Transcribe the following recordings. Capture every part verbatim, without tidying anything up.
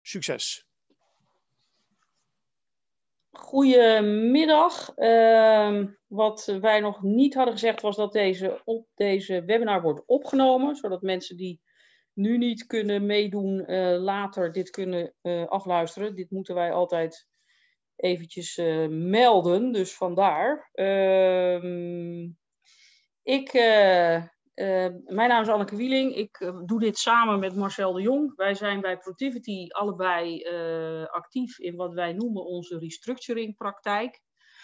Succes! Goedemiddag. Uh, wat wij nog niet hadden gezegd was dat deze, op deze webinar wordt opgenomen, zodat mensen die nu niet kunnen meedoen, uh, later dit kunnen uh, afluisteren. Dit moeten wij altijd eventjes uh, melden, dus vandaar. Uh, ik, uh, uh, mijn naam is Anneke Wieling. Ik uh, doe dit samen met Marcel de Jong. Wij zijn bij Protivity allebei uh, actief in wat wij noemen onze restructuring praktijk.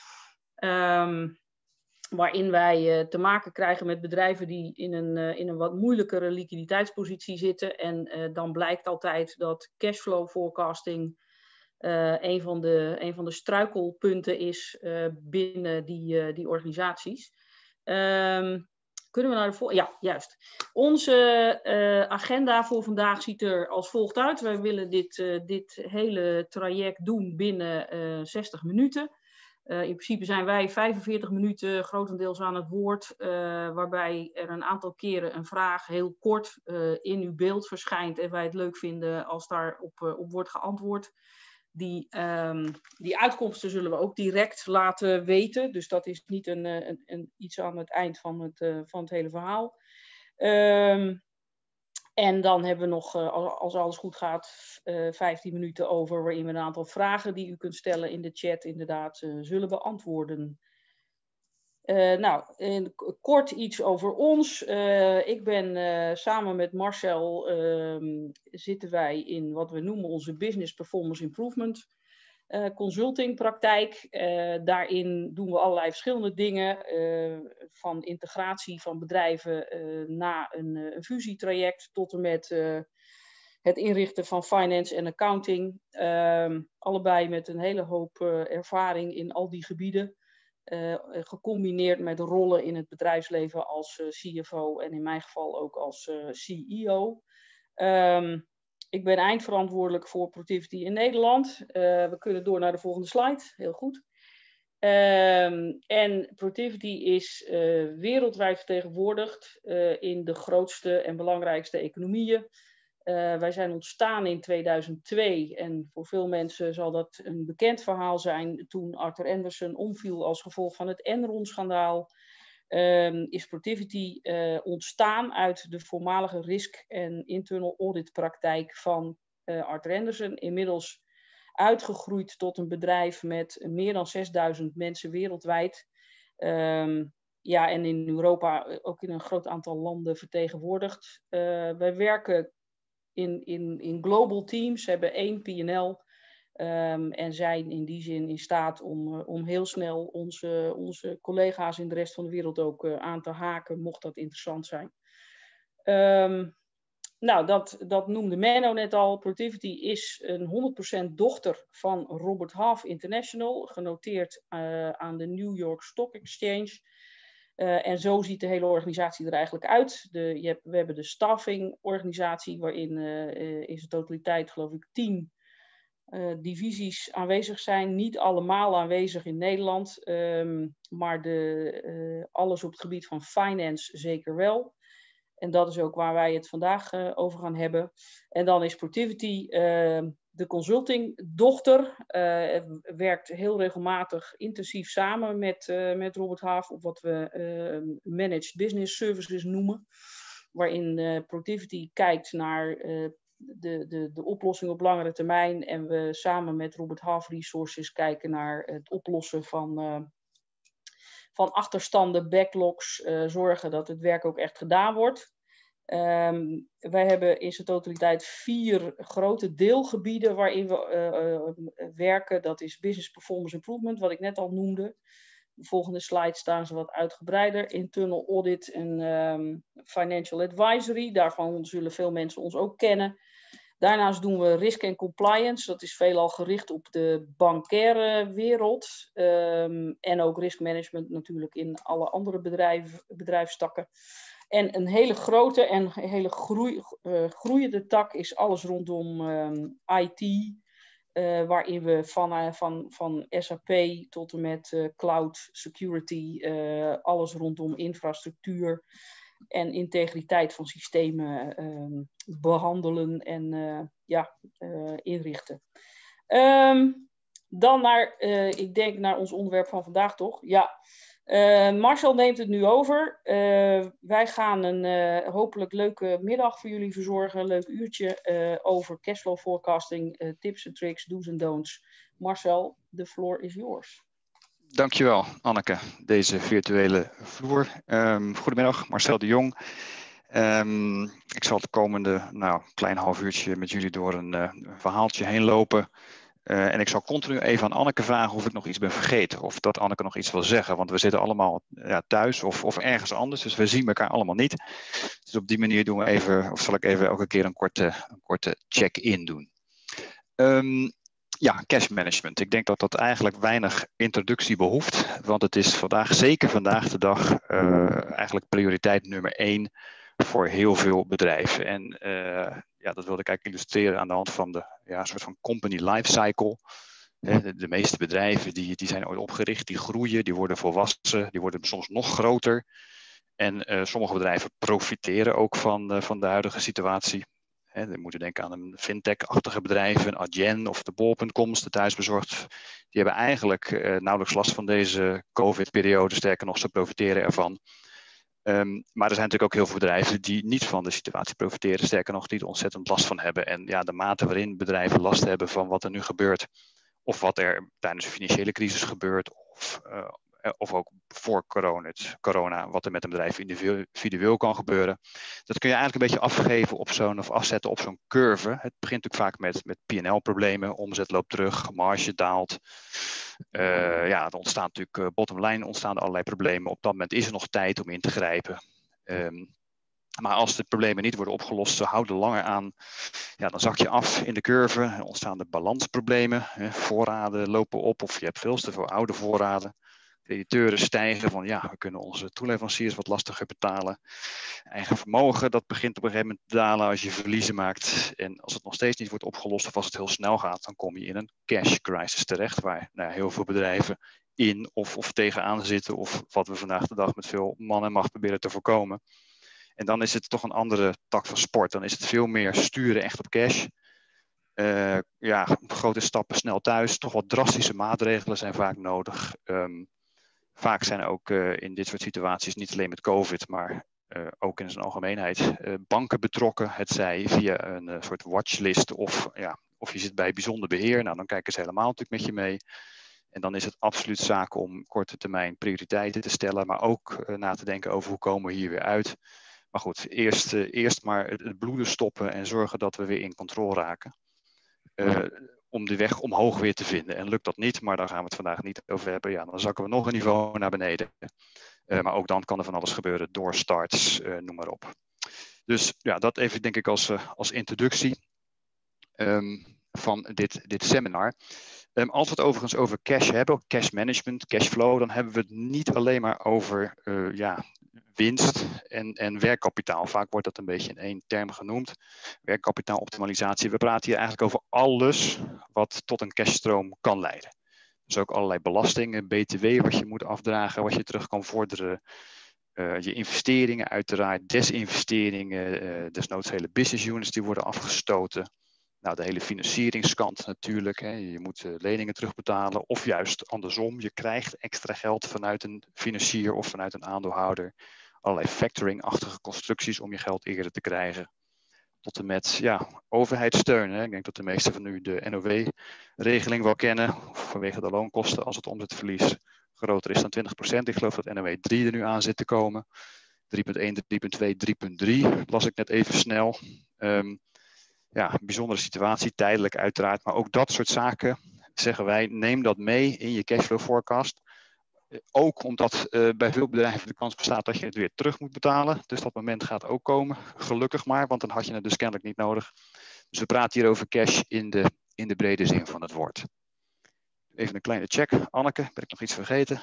Um, waarin wij uh, te maken krijgen met bedrijven die in een, uh, in een wat moeilijkere liquiditeitspositie zitten. En uh, dan blijkt altijd dat cashflow forecasting uh, een, van de, een van de struikelpunten is uh, binnen die, uh, die organisaties. Um, kunnen we naar de volgende? Ja, juist. Onze uh, agenda voor vandaag ziet er als volgt uit. Wij willen dit, uh, dit hele traject doen binnen uh, zestig minuten. Uh, in principe zijn wij vijfenveertig minuten grotendeels aan het woord, uh, waarbij er een aantal keren een vraag heel kort uh, in uw beeld verschijnt en wij het leuk vinden als daarop uh, op wordt geantwoord. Die, um, die uitkomsten zullen we ook direct laten weten, dus dat is niet een, een, een, iets aan het eind van het, uh, van het hele verhaal. Um, En dan hebben we nog, als alles goed gaat, vijftien minuten over, waarin we een aantal vragen die u kunt stellen in de chat inderdaad zullen beantwoorden. Uh, nou, in, kort iets over ons. Uh, ik ben uh, samen met Marcel, uh, zitten wij in wat we noemen onze Business Performance Improvement uh, Consulting praktijk. Uh, daarin doen we allerlei verschillende dingen, uh, van integratie van bedrijven uh, na een, uh, een fusietraject tot en met uh, het inrichten van finance en accounting. Uh, allebei met een hele hoop uh, ervaring in al die gebieden. Uh, gecombineerd met rollen in het bedrijfsleven als uh, C F O en in mijn geval ook als uh, C E O. Um, ik ben eindverantwoordelijk voor Protivity in Nederland. Uh, we kunnen door naar de volgende slide. Heel goed. Um, en Protivity is uh, wereldwijd vertegenwoordigd uh, in de grootste en belangrijkste economieën. Uh, wij zijn ontstaan in tweeduizend twee en voor veel mensen zal dat een bekend verhaal zijn. Toen Arthur Andersen omviel als gevolg van het Enron-schandaal, um, is Protivity uh, ontstaan uit de voormalige risk- en internal audit praktijk van uh, Arthur Andersen. Inmiddels uitgegroeid tot een bedrijf met meer dan zesduizend mensen wereldwijd. Um, ja, en in Europa ook in een groot aantal landen vertegenwoordigd. Uh, wij werken In, in, in global teams, hebben één P en L um, en zijn in die zin in staat om, uh, om heel snel onze, onze collega's in de rest van de wereld ook uh, aan te haken, mocht dat interessant zijn. Um, nou, dat, dat noemde Menno net al. Protivity is een honderd procent dochter van Robert Half International, genoteerd uh, aan de New York Stock Exchange. Uh, en zo ziet de hele organisatie er eigenlijk uit. De, je hebt, we hebben de staffingorganisatie, waarin uh, uh, in zijn totaliteit, geloof ik, tien uh, divisies aanwezig zijn. Niet allemaal aanwezig in Nederland, um, maar de, uh, alles op het gebied van finance zeker wel. En dat is ook waar wij het vandaag uh, over gaan hebben. En dan is Protivity uh, de consultingdochter. Uh, werkt heel regelmatig intensief samen met, uh, met Robert Half op wat we uh, Managed Business Services noemen. Waarin uh, Protivity kijkt naar uh, de, de, de oplossing op langere termijn. En we samen met Robert Half Resources kijken naar het oplossen van... Uh, van achterstanden, backlogs, uh, zorgen dat het werk ook echt gedaan wordt. Um, wij hebben in zijn totaliteit vier grote deelgebieden waarin we uh, uh, werken. Dat is Business Performance Improvement, wat ik net al noemde. De volgende slide staan ze wat uitgebreider. Internal Audit en um, Financial Advisory. Daarvan zullen veel mensen ons ook kennen. Daarnaast doen we risk en compliance. Dat is veelal gericht op de bankaire wereld. Um, en ook risk management natuurlijk in alle andere bedrijf, bedrijfstakken. En een hele grote en hele groei, uh, groeiende tak is alles rondom um, I T. Uh, waarin we van, uh, van, van S A P tot en met uh, cloud security, uh, alles rondom infrastructuur. en integriteit van systemen uh, behandelen en uh, ja, uh, inrichten. Um, dan naar, uh, ik denk naar ons onderwerp van vandaag toch? Ja. Uh, Marcel neemt het nu over. Uh, wij gaan een uh, hopelijk leuke middag voor jullie verzorgen. Een leuk uurtje uh, over cashflow forecasting, uh, tips en tricks, do's en don'ts. Marcel, the floor is yours. Dankjewel, Anneke, deze virtuele vloer. Um, goedemiddag, Marcel de Jong. Um, ik zal het komende nou, klein half uurtje met jullie door een, uh, een verhaaltje heen lopen. Uh, en ik zal continu even aan Anneke vragen of ik nog iets ben vergeten. Of dat Anneke nog iets wil zeggen. Want we zitten allemaal ja, thuis of, of ergens anders. Dus we zien elkaar allemaal niet. Dus op die manier doen we even, of zal ik even elke keer een korte, een korte check-in doen. Um, ja, cash management. Ik denk dat dat eigenlijk weinig introductie behoeft. Want het is vandaag, zeker vandaag de dag, uh, eigenlijk prioriteit nummer één voor heel veel bedrijven. En uh, ja, dat wilde ik eigenlijk illustreren aan de hand van de ja, soort van company lifecycle. De, de meeste bedrijven die, die zijn ooit opgericht, die groeien, die worden volwassen, die worden soms nog groter. En uh, sommige bedrijven profiteren ook van, uh, van de huidige situatie. He, we moeten denken aan een fintech-achtige bedrijven, een Adyen of de bol punt coms, de thuisbezorgd. Die hebben eigenlijk uh, nauwelijks last van deze COVID-periode, sterker nog, ze profiteren ervan. Um, maar er zijn natuurlijk ook heel veel bedrijven die niet van de situatie profiteren, sterker nog, die er ontzettend last van hebben. En ja, de mate waarin bedrijven last hebben van wat er nu gebeurt, of wat er tijdens de financiële crisis gebeurt, of, uh, of ook voor corona, corona, wat er met een bedrijf individueel kan gebeuren. Dat kun je eigenlijk een beetje afgeven op zo'n, of afzetten op zo'n curve. Het begint natuurlijk vaak met, met P en L-problemen, omzet loopt terug, marge daalt. Uh, ja, er ontstaan natuurlijk uh, bottom line, ontstaan allerlei problemen. Op dat moment is er nog tijd om in te grijpen. Um, Maar als de problemen niet worden opgelost, ze houden langer aan, ja, dan zak je af in de curve. Er ontstaan de balansproblemen. Hè. Voorraden lopen op of je hebt veel te veel oude voorraden. Crediteuren stijgen van ja, we kunnen onze toeleveranciers wat lastiger betalen. Eigen vermogen, dat begint op een gegeven moment te dalen als je verliezen maakt. En als het nog steeds niet wordt opgelost of als het heel snel gaat, dan kom je in een cash crisis terecht. Waar nou ja, heel veel bedrijven in of, of tegenaan zitten. Of wat we vandaag de dag met veel man en macht proberen te voorkomen. En dan is het toch een andere tak van sport. Dan is het veel meer sturen echt op cash. Uh, ja, grote stappen snel thuis. Toch wat drastische maatregelen zijn vaak nodig. Um, vaak zijn ook uh, in dit soort situaties, niet alleen met COVID, maar uh, ook in zijn algemeenheid, uh, banken betrokken. Het zij via een uh, soort watchlist of, ja, of je zit bij bijzonder beheer. Nou, dan kijken ze helemaal natuurlijk met je mee. En dan is het absoluut zaak om korte termijn prioriteiten te stellen, maar ook uh, na te denken over hoe komen we hier weer uit. Maar goed, eerst, uh, eerst maar het, het bloeden stoppen en zorgen dat we weer in controle raken. Uh, om de weg omhoog weer te vinden. En lukt dat niet, maar daar gaan we het vandaag niet over hebben. Ja, dan zakken we nog een niveau naar beneden. Uh, maar ook dan kan er van alles gebeuren. Doorstarts, uh, noem maar op. Dus ja, dat even denk ik als, uh, als introductie um, van dit, dit seminar. Um, als we het overigens over cash hebben, cash management, cashflow, dan hebben we het niet alleen maar over uh, ja, winst en, en werkkapitaal. Vaak wordt dat een beetje in één term genoemd. Werkkapitaaloptimalisatie. We praten hier eigenlijk over alles wat tot een cashstroom kan leiden. Dus ook allerlei belastingen, B T W wat je moet afdragen, wat je terug kan vorderen. Uh, je investeringen uiteraard, desinvesteringen, uh, desnoods hele business units die worden afgestoten. Nou, de hele financieringskant natuurlijk. Hè. Je moet uh, leningen terugbetalen of juist andersom. Je krijgt extra geld vanuit een financier of vanuit een aandeelhouder. Allerlei factoring-achtige constructies om je geld eerder te krijgen. Tot en met ja, overheidssteun. Hè. Ik denk dat de meesten van u de N O W-regeling wel kennen. Vanwege de loonkosten als het omzetverlies groter is dan twintig procent. Ik geloof dat N O W drie er nu aan zit te komen. drie punt één, drie punt twee, drie punt drie las ik net even snel. Um, Ja, een bijzondere situatie, tijdelijk uiteraard. Maar ook dat soort zaken, zeggen wij, neem dat mee in je cashflow forecast. Ook omdat uh, bij veel bedrijven de kans bestaat dat je het weer terug moet betalen. Dus dat moment gaat ook komen, gelukkig maar, want dan had je het dus kennelijk niet nodig. Dus we praten hier over cash in de, in de brede zin van het woord. Even een kleine check. Anneke, ben ik nog iets vergeten?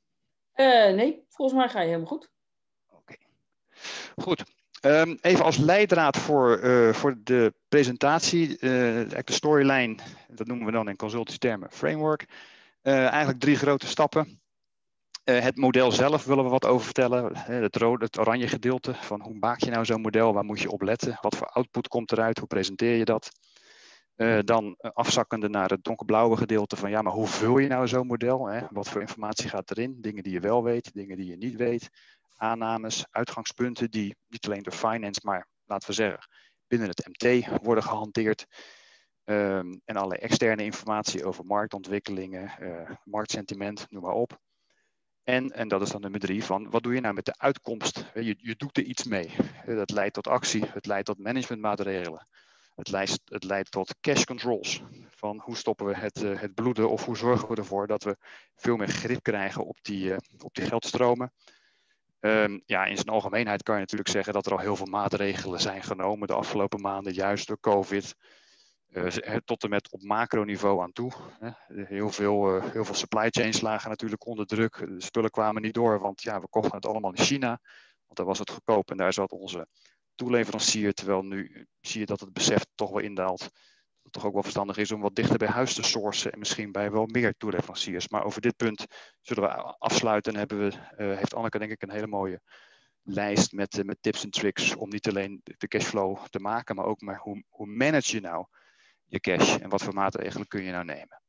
Uh, nee, volgens mij ga je helemaal goed. Oké. Okay. Goed. Um, even als leidraad voor, uh, voor de presentatie, uh, de storyline, dat noemen we dan in consultietermen framework. Uh, eigenlijk drie grote stappen. Uh, het model zelf willen we wat over vertellen. Het, rode, het oranje gedeelte van hoe maak je nou zo'n model? Waar moet je op letten? Wat voor output komt eruit? Hoe presenteer je dat? Uh, dan afzakkende naar het donkerblauwe gedeelte van ja, maar hoe vul je nou zo'n model? Hè? Wat voor informatie gaat erin? Dingen die je wel weet, dingen die je niet weet. Aannames, uitgangspunten die niet alleen door finance, maar laten we zeggen binnen het M T worden gehanteerd. Um, en allerlei externe informatie over marktontwikkelingen, uh, marktsentiment, noem maar op. En, en dat is dan nummer drie van, wat doe je nou met de uitkomst? Je, je doet er iets mee. Dat leidt tot actie, het leidt tot managementmaatregelen. Het leidt, het leidt tot cash controls. Van hoe stoppen we het, uh, het bloeden of hoe zorgen we ervoor dat we veel meer grip krijgen op die, uh, op die geldstromen. Um, ja, in zijn algemeenheid kan je natuurlijk zeggen dat er al heel veel maatregelen zijn genomen de afgelopen maanden, juist door COVID. Uh, tot en met op macroniveau aan toe. Hè. Heel, veel, uh, heel veel supply chains lagen natuurlijk onder druk. De spullen kwamen niet door, want ja, we kochten het allemaal in China. Want daar was het goedkoop en daar zat onze toeleverancier. Terwijl nu zie je dat het besef toch wel indaalt. Dat het toch ook wel verstandig is om wat dichter bij huis te sourcen. En misschien bij wel meer toeleveranciers. Maar over dit punt zullen we afsluiten. En hebben we, uh, heeft Anneke denk ik een hele mooie lijst met, uh, met tips en tricks. Om niet alleen de cashflow te maken, maar ook maar hoe, hoe manage je nou je cash en wat voor maatregelen kun je nou nemen.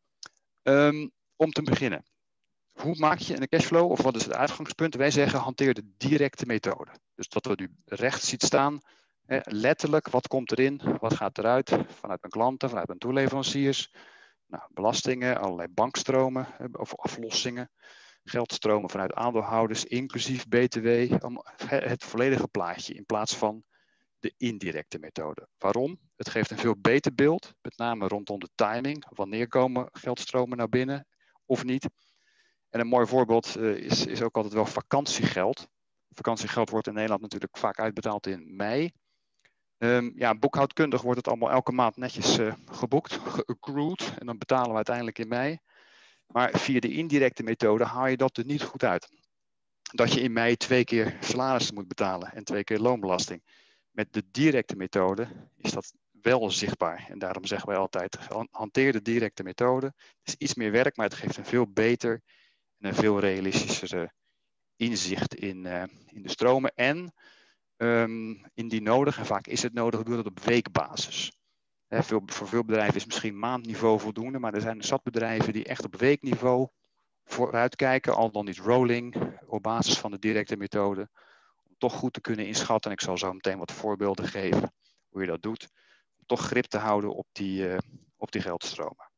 Um, om te beginnen, hoe maak je een cashflow of wat is het uitgangspunt? Wij zeggen hanteer de directe methode. Dus dat we nu rechts ziet staan, hè, letterlijk wat komt erin, wat gaat eruit vanuit mijn klanten, vanuit mijn toeleveranciers, nou, belastingen, allerlei bankstromen of aflossingen, geldstromen vanuit aandeelhouders, inclusief B T W, het volledige plaatje in plaats van de indirecte methode. Waarom? Het geeft een veel beter beeld, met name rondom de timing. Wanneer komen geldstromen naar binnen of niet? En een mooi voorbeeld uh, is, is ook altijd wel vakantiegeld. Vakantiegeld wordt in Nederland natuurlijk vaak uitbetaald in mei. Um, ja, boekhoudkundig wordt het allemaal elke maand netjes uh, geboekt, geaccrued. En dan betalen we uiteindelijk in mei. Maar via de indirecte methode haal je dat er niet goed uit. Dat je in mei twee keer salarissen moet betalen en twee keer loonbelasting. Met de directe methode is dat wel zichtbaar. En daarom zeggen wij altijd, hanteer de directe methode. Het is iets meer werk, maar het geeft een veel beter en een veel realistischere inzicht in, uh, in de stromen. En um, indien nodig, en vaak is het nodig, doe dat op weekbasis. He, veel, voor veel bedrijven is misschien maandniveau voldoende, maar er zijn er zat bedrijven die echt op weekniveau vooruitkijken, al dan niet rolling, op basis van de directe methode. Toch goed te kunnen inschatten. En ik zal zo meteen wat voorbeelden geven hoe je dat doet. Om toch grip te houden op die, uh, op die geldstromen.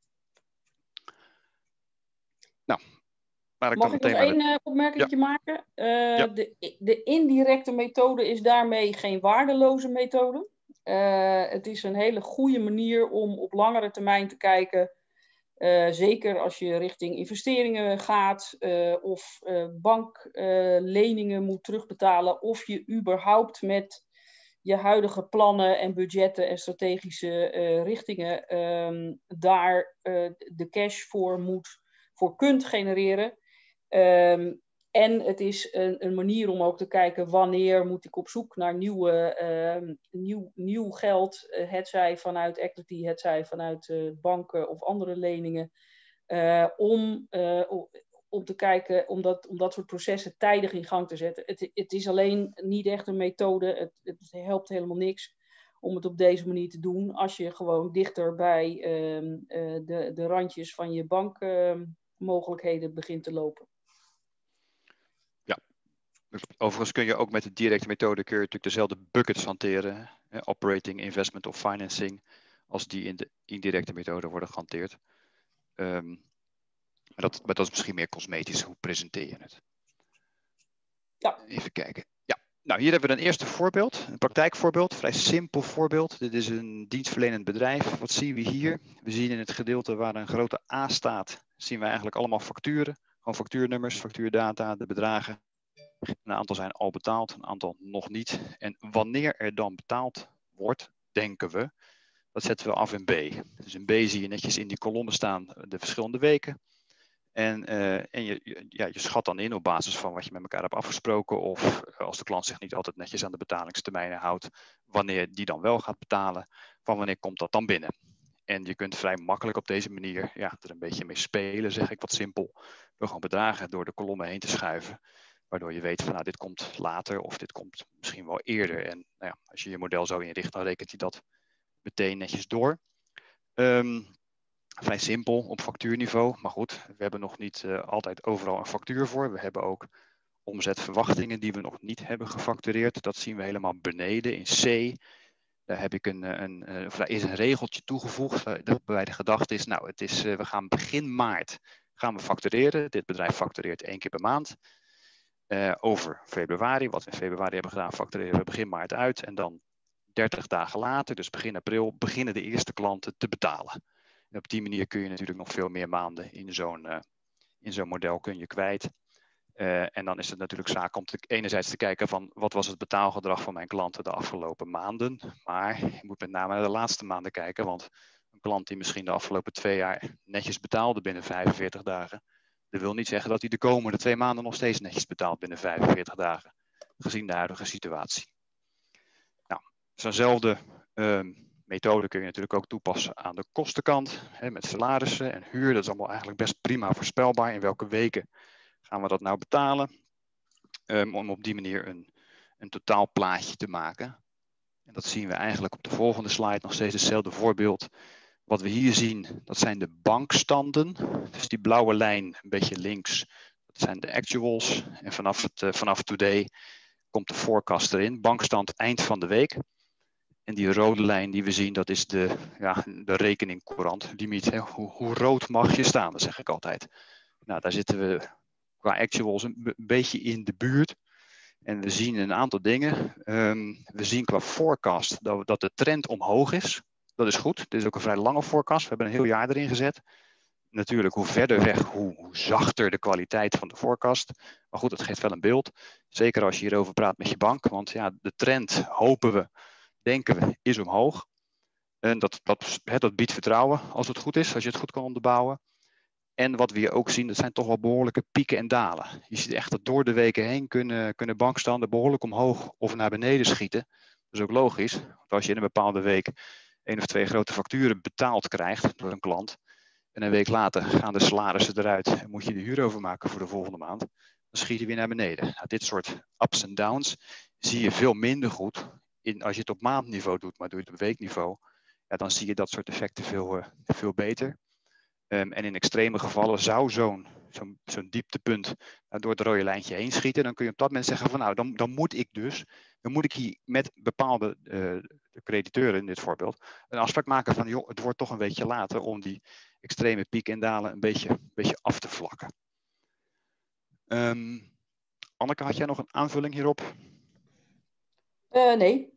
Nou, laat ik Mag dan ik nog meteen één de... uh, opmerking ja. maken? Uh, Ja. de, de indirecte methode is daarmee geen waardeloze methode. Uh, het is een hele goede manier om op langere termijn te kijken. Uh, zeker als je richting investeringen gaat uh, of uh, bankleningen uh, moet terugbetalen. Of je überhaupt met je huidige plannen en budgetten en strategische uh, richtingen um, daar uh, de cash voor, moet, voor kunt genereren. Um, en het is een, een manier om ook te kijken wanneer moet ik op zoek naar nieuwe, uh, nieuw, nieuw geld. Uh, hetzij vanuit equity, hetzij vanuit uh, banken of andere leningen. Uh, om, uh, om te kijken, om dat, om dat soort processen tijdig in gang te zetten. Het, het is alleen niet echt een methode. Het, het helpt helemaal niks om het op deze manier te doen. Als je gewoon dichter bij uh, uh, de, de randjes van je bankmogelijkheden uh, begint te lopen. Ja, overigens kun je ook met de directe methode kun je natuurlijk dezelfde buckets hanteren. Eh, operating, investment of financing. Als die in de indirecte methode worden gehanteerd. Um, maar, dat, maar dat is misschien meer cosmetisch. Hoe presenteer je het? Ja. Even kijken. Ja. Nou, hier hebben we een eerste voorbeeld. Een praktijkvoorbeeld. Vrij simpel voorbeeld. Dit is een dienstverlenend bedrijf. Wat zien we hier? We zien in het gedeelte waar een grote A staat. Zien we eigenlijk allemaal facturen. Gewoon factuurnummers, factuurdata, de bedragen. Een aantal zijn al betaald, een aantal nog niet. En wanneer er dan betaald wordt, denken we, dat zetten we af in B. Dus in B zie je netjes in die kolommen staan de verschillende weken. En, uh, en je, ja, je schat dan in op basis van wat je met elkaar hebt afgesproken. Of als de klant zich niet altijd netjes aan de betalingstermijnen houdt, wanneer die dan wel gaat betalen, van wanneer komt dat dan binnen. En je kunt vrij makkelijk op deze manier ja, er een beetje mee spelen, zeg ik wat simpel. door gewoon bedragen door de kolommen heen te schuiven. Waardoor je weet van nou, dit komt later of dit komt misschien wel eerder. En nou ja, als je je model zo inricht, dan rekent hij dat meteen netjes door. Um, vrij simpel op factuurniveau. Maar goed, we hebben nog niet uh, altijd overal een factuur voor. We hebben ook omzetverwachtingen die we nog niet hebben gefactureerd. Dat zien we helemaal beneden in C. Daar heb ik een, een, een, of daar is een regeltje toegevoegd. Waarbij de gedachte is, nou, het is, uh, we gaan begin maart gaan we factureren. Dit bedrijf factureert één keer per maand. Uh, over februari, wat we in februari hebben gedaan, factureren we begin maart uit. En dan dertig dagen later, dus begin april, beginnen de eerste klanten te betalen. En op die manier kun je natuurlijk nog veel meer maanden in zo'n uh, in zo'n model kun je kwijt. Uh, en dan is het natuurlijk zaak om te, enerzijds te kijken van wat was het betaalgedrag van mijn klanten de afgelopen maanden. Maar je moet met name naar de laatste maanden kijken, want een klant die misschien de afgelopen twee jaar netjes betaalde binnen vijfenveertig dagen, dat wil niet zeggen dat hij de komende twee maanden nog steeds netjes betaalt binnen vijfenveertig dagen, gezien de huidige situatie. Nou, zo'nzelfde uh, methode kun je natuurlijk ook toepassen aan de kostenkant, hè, met salarissen en huur. Dat is allemaal eigenlijk best prima voorspelbaar. In welke weken gaan we dat nou betalen? Um, om op die manier een, een totaalplaatje te maken. En dat zien we eigenlijk op de volgende slide, nog steeds hetzelfde voorbeeld. Wat we hier zien, dat zijn de bankstanden. Dus die blauwe lijn, een beetje links, dat zijn de actuals. En vanaf, het, uh, vanaf today komt de forecast erin. Bankstand eind van de week. En die rode lijn die we zien, dat is de, ja, de rekeningcourant. Limiet, hè? Hoe, hoe rood mag je staan, dat zeg ik altijd. Nou, daar zitten we qua actuals een beetje in de buurt. En we zien een aantal dingen. Um, we zien qua forecast dat, dat de trend omhoog is. Dat is goed. Dit is ook een vrij lange forecast. We hebben een heel jaar erin gezet. Natuurlijk, hoe verder weg, hoe, hoe zachter de kwaliteit van de forecast. Maar goed, het geeft wel een beeld. Zeker als je hierover praat met je bank. Want ja, de trend, hopen we, denken we, is omhoog. En dat, dat, dat biedt vertrouwen als het goed is, als je het goed kan onderbouwen. En wat we hier ook zien, dat zijn toch wel behoorlijke pieken en dalen. Je ziet echt dat door de weken heen kunnen, kunnen bankstanden behoorlijk omhoog of naar beneden schieten. Dat is ook logisch, want als je in een bepaalde week één of twee grote facturen betaald krijgt door een klant, en een week later gaan de salarissen eruit en moet je de huur overmaken voor de volgende maand, dan schiet je weer naar beneden. Nou, dit soort ups en downs zie je veel minder goed in, als je het op maandniveau doet, maar doe je het op weekniveau, ja, dan zie je dat soort effecten veel, uh, veel beter. Um, en in extreme gevallen zou zo'n zo'n zo'n dieptepunt uh, door het rode lijntje heen schieten. Dan kun je op dat moment zeggen van nou, dan, dan moet ik dus, dan moet ik hier met bepaalde uh, crediteuren in dit voorbeeld, een afspraak maken van joh, het wordt toch een beetje later om die extreme pieken en dalen een beetje, een beetje af te vlakken. Um, Anneke, had jij nog een aanvulling hierop? Uh, nee.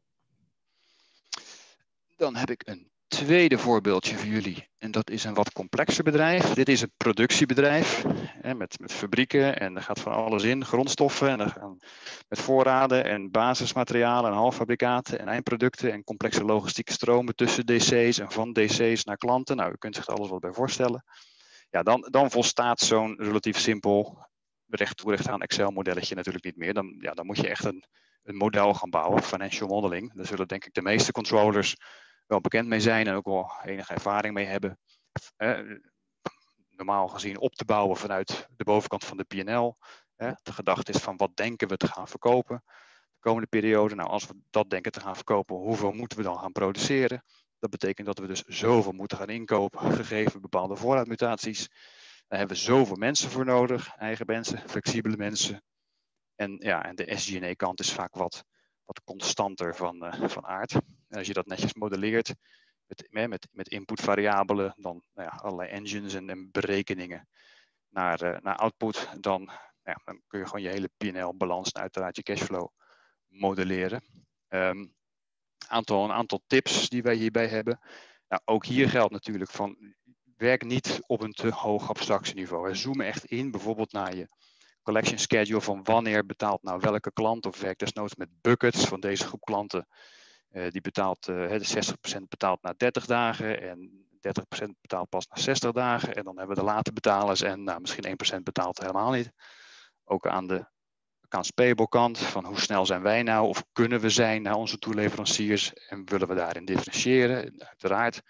Dan heb ik een tweede voorbeeldje voor jullie. En dat is een wat complexer bedrijf. Dit is een productiebedrijf hè, met, met fabrieken en er gaat van alles in. Grondstoffen en er gaan met voorraden en basismaterialen en halffabrikaten en eindproducten en complexe logistieke stromen tussen D C's en van D C's naar klanten. Nou, u kunt zich er alles wat bij voorstellen. Ja, dan, dan volstaat zo'n relatief simpel recht toe recht aan Excel modelletje natuurlijk niet meer. Dan, ja, dan moet je echt een, een model gaan bouwen, financial modeling. Daar zullen denk ik de meeste controllers wel bekend mee zijn en ook wel enige ervaring mee hebben. Eh, normaal gezien op te bouwen vanuit de bovenkant van de P en L. Eh, de gedachte is van wat denken we te gaan verkopen de komende periode. Nou, als we dat denken te gaan verkopen, hoeveel moeten we dan gaan produceren? Dat betekent dat we dus zoveel moeten gaan inkopen, gegeven bepaalde voorraadmutaties. Daar hebben we zoveel mensen voor nodig, eigen mensen, flexibele mensen. En, ja, en de S G en A kant is vaak wat, wat constanter van, uh, van aard. En als je dat netjes modelleert met, met, met inputvariabelen, dan nou ja, allerlei engines en, en berekeningen naar, uh, naar output, dan, ja, dan kun je gewoon je hele P en L-balans en uiteraard je cashflow modelleren. Um, aantal, een aantal tips die wij hierbij hebben. Nou, ook hier geldt natuurlijk van, werk niet op een te hoog abstractieniveau. Zoom echt in, bijvoorbeeld naar je collection schedule van wanneer betaalt nou welke klant, of werk desnoods met buckets van deze groep klanten. Uh, die betaalt, uh, de zestig procent betaalt na dertig dagen en dertig procent betaalt pas na zestig dagen. En dan hebben we de late betalers en nou, misschien één procent betaalt helemaal niet. Ook aan de accounts payable kant, van hoe snel zijn wij nou of kunnen we zijn naar onze toeleveranciers en willen we daarin differentiëren. En uiteraard,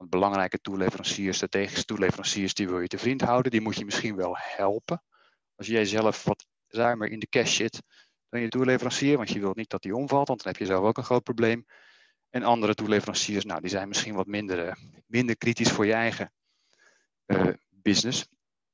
Want belangrijke toeleveranciers, strategische toeleveranciers, die wil je te vriend houden. Die moet je misschien wel helpen. Als jij zelf wat ruimer in de cash zit dan je toeleverancier, want je wilt niet dat die omvalt, want dan heb je zelf ook een groot probleem. En andere toeleveranciers, nou, die zijn misschien wat minder, uh, minder kritisch voor je eigen uh, business.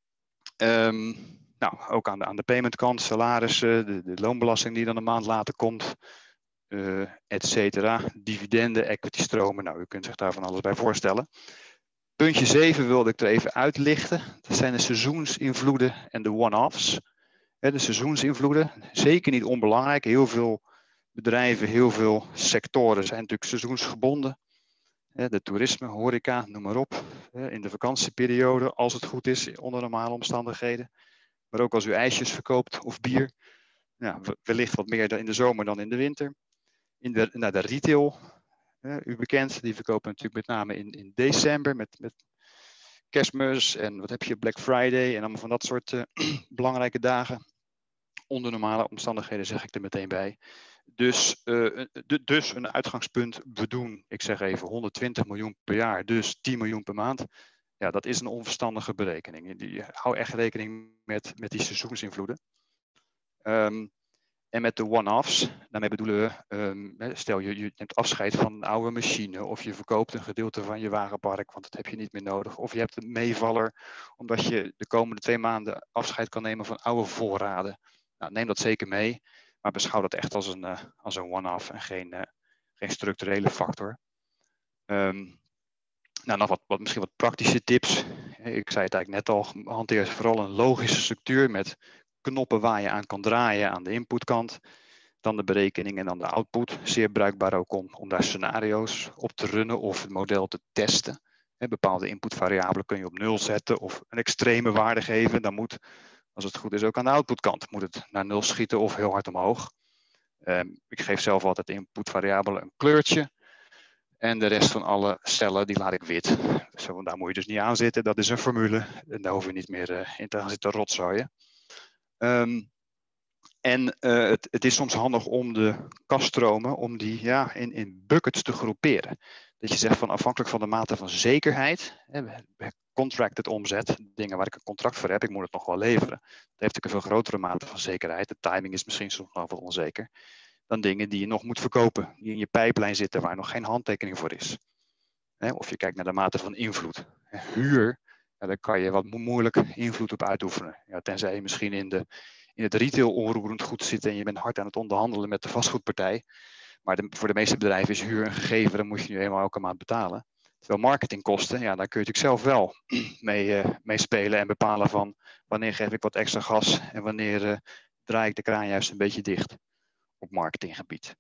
Um, nou, ook aan de, aan de paymentkant, salarissen, de, de loonbelasting die dan een maand later komt, uh, et cetera. Dividenden, equity stromen, nou, u kunt zich daar van alles bij voorstellen. Puntje zeven wilde ik er even uitlichten. Dat zijn de seizoensinvloeden en de one-offs. De seizoensinvloeden, zeker niet onbelangrijk. Heel veel bedrijven, heel veel sectoren zijn natuurlijk seizoensgebonden. De toerisme, horeca, noem maar op. In de vakantieperiode, als het goed is, onder normale omstandigheden. Maar ook als u ijsjes verkoopt of bier. Ja, wellicht wat meer in de zomer dan in de winter. In de, naar de retail, u bekend, die verkopen natuurlijk met name in, in december met, met Kerstmis en wat heb je, Black Friday en allemaal van dat soort uh, belangrijke dagen. Onder normale omstandigheden zeg ik er meteen bij. Dus, uh, dus een uitgangspunt, we doen, ik zeg even, honderdtwintig miljoen per jaar, dus tien miljoen per maand. Ja, dat is een onverstandige berekening. Die, hou echt rekening met, met die seizoensinvloeden. Um, en met de one-offs, daarmee bedoelen we, um, stel je, je neemt afscheid van een oude machine of je verkoopt een gedeelte van je wagenpark, want dat heb je niet meer nodig. Of je hebt een meevaller, omdat je de komende twee maanden afscheid kan nemen van oude voorraden. Nou, neem dat zeker mee, maar beschouw dat echt als een, uh, als een one-off en geen, uh, geen structurele factor. Um, nou, nog wat, wat, misschien wat praktische tips. Ik zei het eigenlijk net al, hanteer vooral een logische structuur met knoppen waar je aan kan draaien aan de inputkant. Dan de berekening en dan de output. Zeer bruikbaar ook om, om daar scenario's op te runnen of het model te testen. He, bepaalde inputvariabelen kun je op nul zetten of een extreme waarde geven. Dan moet, als het goed is, ook aan de outputkant moet het naar nul schieten of heel hard omhoog. Um, ik geef zelf altijd inputvariabelen een kleurtje. En de rest van alle cellen die laat ik wit. Zo, daar moet je dus niet aan zitten. Dat is een formule. En daar hoef je niet meer uh, in te gaan zitten rotzooien. Um, en uh, het, het is soms handig om de kasstromen om die ja, in, in buckets te groeperen. Dat je zegt van afhankelijk van de mate van zekerheid, hè, contracted omzet, dingen waar ik een contract voor heb, ik moet het nog wel leveren. Dat heeft natuurlijk een veel grotere mate van zekerheid. De timing is misschien soms nog wat onzeker. Dan dingen die je nog moet verkopen, die in je pijplijn zitten waar nog geen handtekening voor is. Hè, of je kijkt naar de mate van invloed. Huur, ja, daar kan je wat moeilijk invloed op uitoefenen. Ja, tenzij je misschien in de in het retail onroerend goed zitten en je bent hard aan het onderhandelen met de vastgoedpartij. Maar de, voor de meeste bedrijven is huur een gegeven, dan moet je nu eenmaal elke maand betalen. Terwijl marketingkosten, ja, daar kun je natuurlijk zelf wel mee, uh, mee spelen en bepalen van wanneer geef ik wat extra gas en wanneer uh, draai ik de kraan juist een beetje dicht op marketinggebied.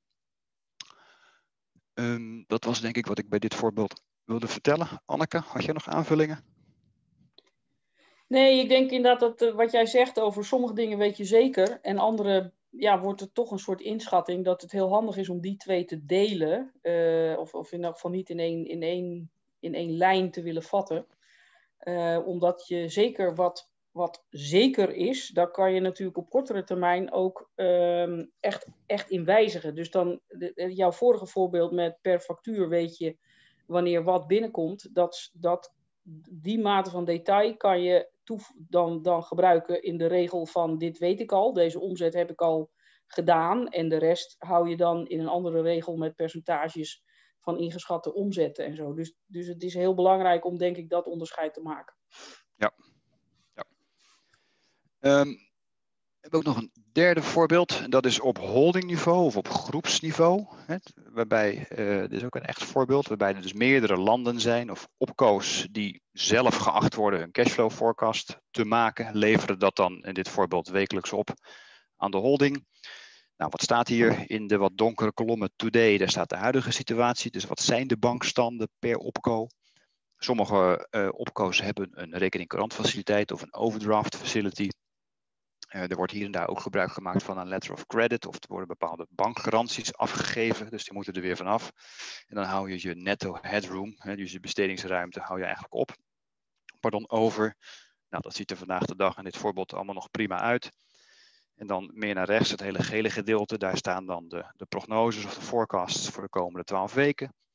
Um, dat was denk ik wat ik bij dit voorbeeld wilde vertellen. Anneke, had jij nog aanvullingen? Nee, ik denk inderdaad dat uh, wat jij zegt over sommige dingen weet je zeker. En andere, ja, wordt het toch een soort inschatting dat het heel handig is om die twee te delen. Uh, of, of in elk geval niet in één, in één, in één lijn te willen vatten. Uh, omdat je zeker wat, wat zeker is, daar kan je natuurlijk op kortere termijn ook uh, echt, echt in wijzigen. Dus dan, de, jouw vorige voorbeeld met per factuur weet je wanneer wat binnenkomt. Dat, dat, die mate van detail kan je toef, dan, dan gebruiken in de regel van dit weet ik al. Deze omzet heb ik al gedaan. En de rest hou je dan in een andere regel met percentages van ingeschatte omzetten en zo. Dus, dus het is heel belangrijk om, denk ik, dat onderscheid te maken. Ja. ja. Um, we hebben ook nog een derde voorbeeld. Dat is op holdingniveau of op groepsniveau. Hè, waarbij, uh, dit is ook een echt voorbeeld, waarbij er dus meerdere landen zijn of opco's die zelf geacht worden hun cashflow forecast te maken. Leveren dat dan in dit voorbeeld wekelijks op aan de holding. Nou, wat staat hier in de wat donkere kolommen today? Daar staat de huidige situatie. Dus wat zijn de bankstanden per opco? Sommige uh, opco's hebben een rekening courant faciliteit of een overdraft facility. Uh, er wordt hier en daar ook gebruik gemaakt van een letter of credit of er worden bepaalde bankgaranties afgegeven, dus die moeten er weer vanaf. En dan hou je je netto headroom, hè, dus je bestedingsruimte, hou je eigenlijk op. Pardon, over. Nou, dat ziet er vandaag de dag in dit voorbeeld allemaal nog prima uit. En dan meer naar rechts, het hele gele gedeelte, daar staan dan de, de prognoses of de forecasts voor de komende twaalf weken.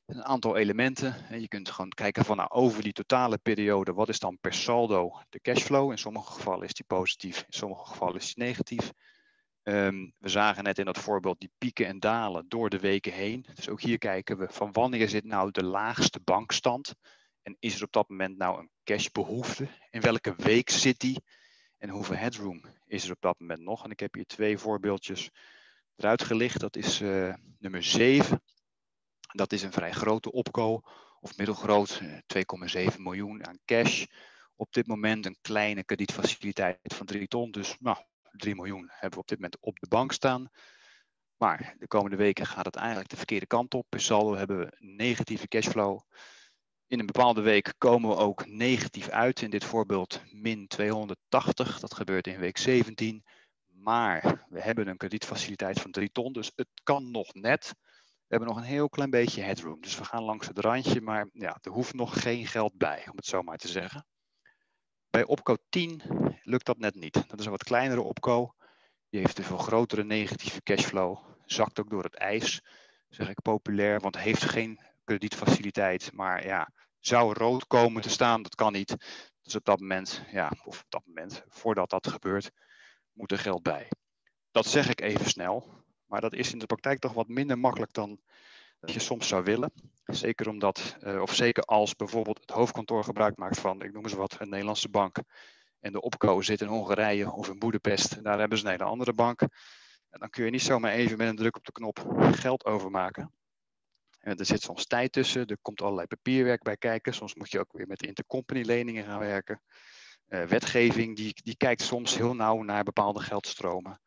Een aantal elementen. Je kunt gewoon kijken van nou, over die totale periode, wat is dan per saldo de cashflow? In sommige gevallen is die positief, in sommige gevallen is die negatief. Um, we zagen net in dat voorbeeld die pieken en dalen door de weken heen. Dus ook hier kijken we van wanneer zit nou de laagste bankstand? En is er op dat moment nou een cashbehoefte? In welke week zit die? En hoeveel headroom is er op dat moment nog? En ik heb hier twee voorbeeldjes eruit gelicht. Dat is uh, nummer zeven. Dat is een vrij grote opco, of middelgroot, twee komma zeven miljoen aan cash. Op dit moment een kleine kredietfaciliteit van drie ton. Dus nou, drie miljoen hebben we op dit moment op de bank staan. Maar de komende weken gaat het eigenlijk de verkeerde kant op. Per saldo hebben we negatieve cashflow. In een bepaalde week komen we ook negatief uit. In dit voorbeeld min tweehonderdtachtig. Dat gebeurt in week zeventien. Maar we hebben een kredietfaciliteit van drie ton. Dus het kan nog net. We hebben nog een heel klein beetje headroom. Dus we gaan langs het randje. Maar ja, er hoeft nog geen geld bij, om het zo maar te zeggen. Bij opco tien lukt dat net niet. Dat is een wat kleinere opco. Die heeft een veel grotere negatieve cashflow. Zakt ook door het ijs, zeg ik populair. Want heeft geen kredietfaciliteit. Maar ja, zou rood komen te staan, dat kan niet. Dus op dat moment, ja, of op dat moment, voordat dat gebeurt, moet er geld bij. Dat zeg ik even snel. Maar dat is in de praktijk toch wat minder makkelijk dan dat je soms zou willen. Zeker omdat, uh, of zeker als bijvoorbeeld het hoofdkantoor gebruik maakt van, ik noem eens wat, een Nederlandse bank. En de opco zit in Hongarije of in Boedapest. Daar hebben ze een hele andere bank. En dan kun je niet zomaar even met een druk op de knop geld overmaken. En er zit soms tijd tussen. Er komt allerlei papierwerk bij kijken. Soms moet je ook weer met intercompany leningen gaan werken. Uh, wetgeving die, die kijkt soms heel nauw naar bepaalde geldstromen.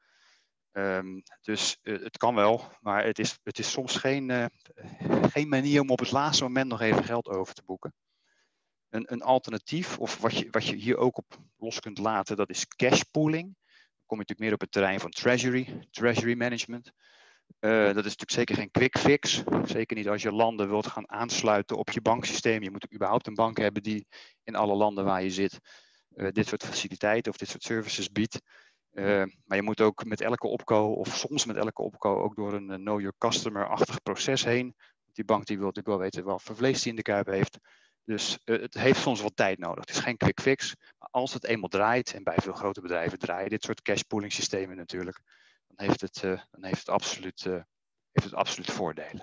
Um, dus uh, het kan wel, maar het is, het is soms geen, uh, geen manier om op het laatste moment nog even geld over te boeken. Een, een alternatief, of wat je, wat je hier ook op los kunt laten, dat is cash pooling. Dan kom je natuurlijk meer op het terrein van treasury, treasury management. Uh, dat is natuurlijk zeker geen quick fix. Zeker niet als je landen wilt gaan aansluiten op je banksysteem. Je moet überhaupt een bank hebben die in alle landen waar je zit uh, dit soort faciliteiten of dit soort services biedt. Uh, maar je moet ook met elke opco, of soms met elke opco, ook door een uh, know your customer-achtig proces heen. Die bank die wil natuurlijk wel weten wat voor vlees die in de kuip heeft. Dus uh, het heeft soms wat tijd nodig. Het is geen quick fix. Maar als het eenmaal draait, en bij veel grote bedrijven draaien dit soort cash pooling systemen natuurlijk, dan heeft het, uh, dan heeft het, absoluut, uh, heeft het absoluut voordelen.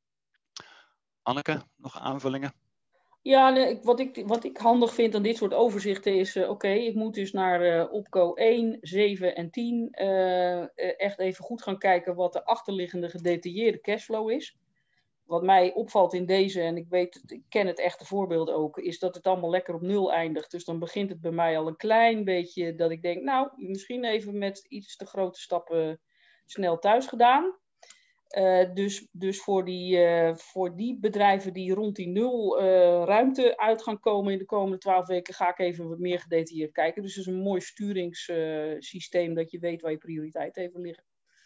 Anneke, nog aanvullingen? Ja, nee, wat, ik, wat ik handig vind aan dit soort overzichten is, uh, oké, okay, ik moet dus naar uh, opco één, zeven en tien uh, echt even goed gaan kijken wat de achterliggende gedetailleerde cashflow is. Wat mij opvalt in deze, en ik weet, ik ken het echte voorbeeld ook, is dat het allemaal lekker op nul eindigt. Dus dan begint het bij mij al een klein beetje dat ik denk, nou, misschien even met iets te grote stappen snel thuis gedaan. Uh, dus dus voor, die, uh, voor die bedrijven die rond die nul uh, ruimte uit gaan komen in de komende twaalf weken, ga ik even wat meer gedetailleerd kijken. Dus het is een mooi sturingssysteem uh, dat je weet waar je prioriteiten even liggen.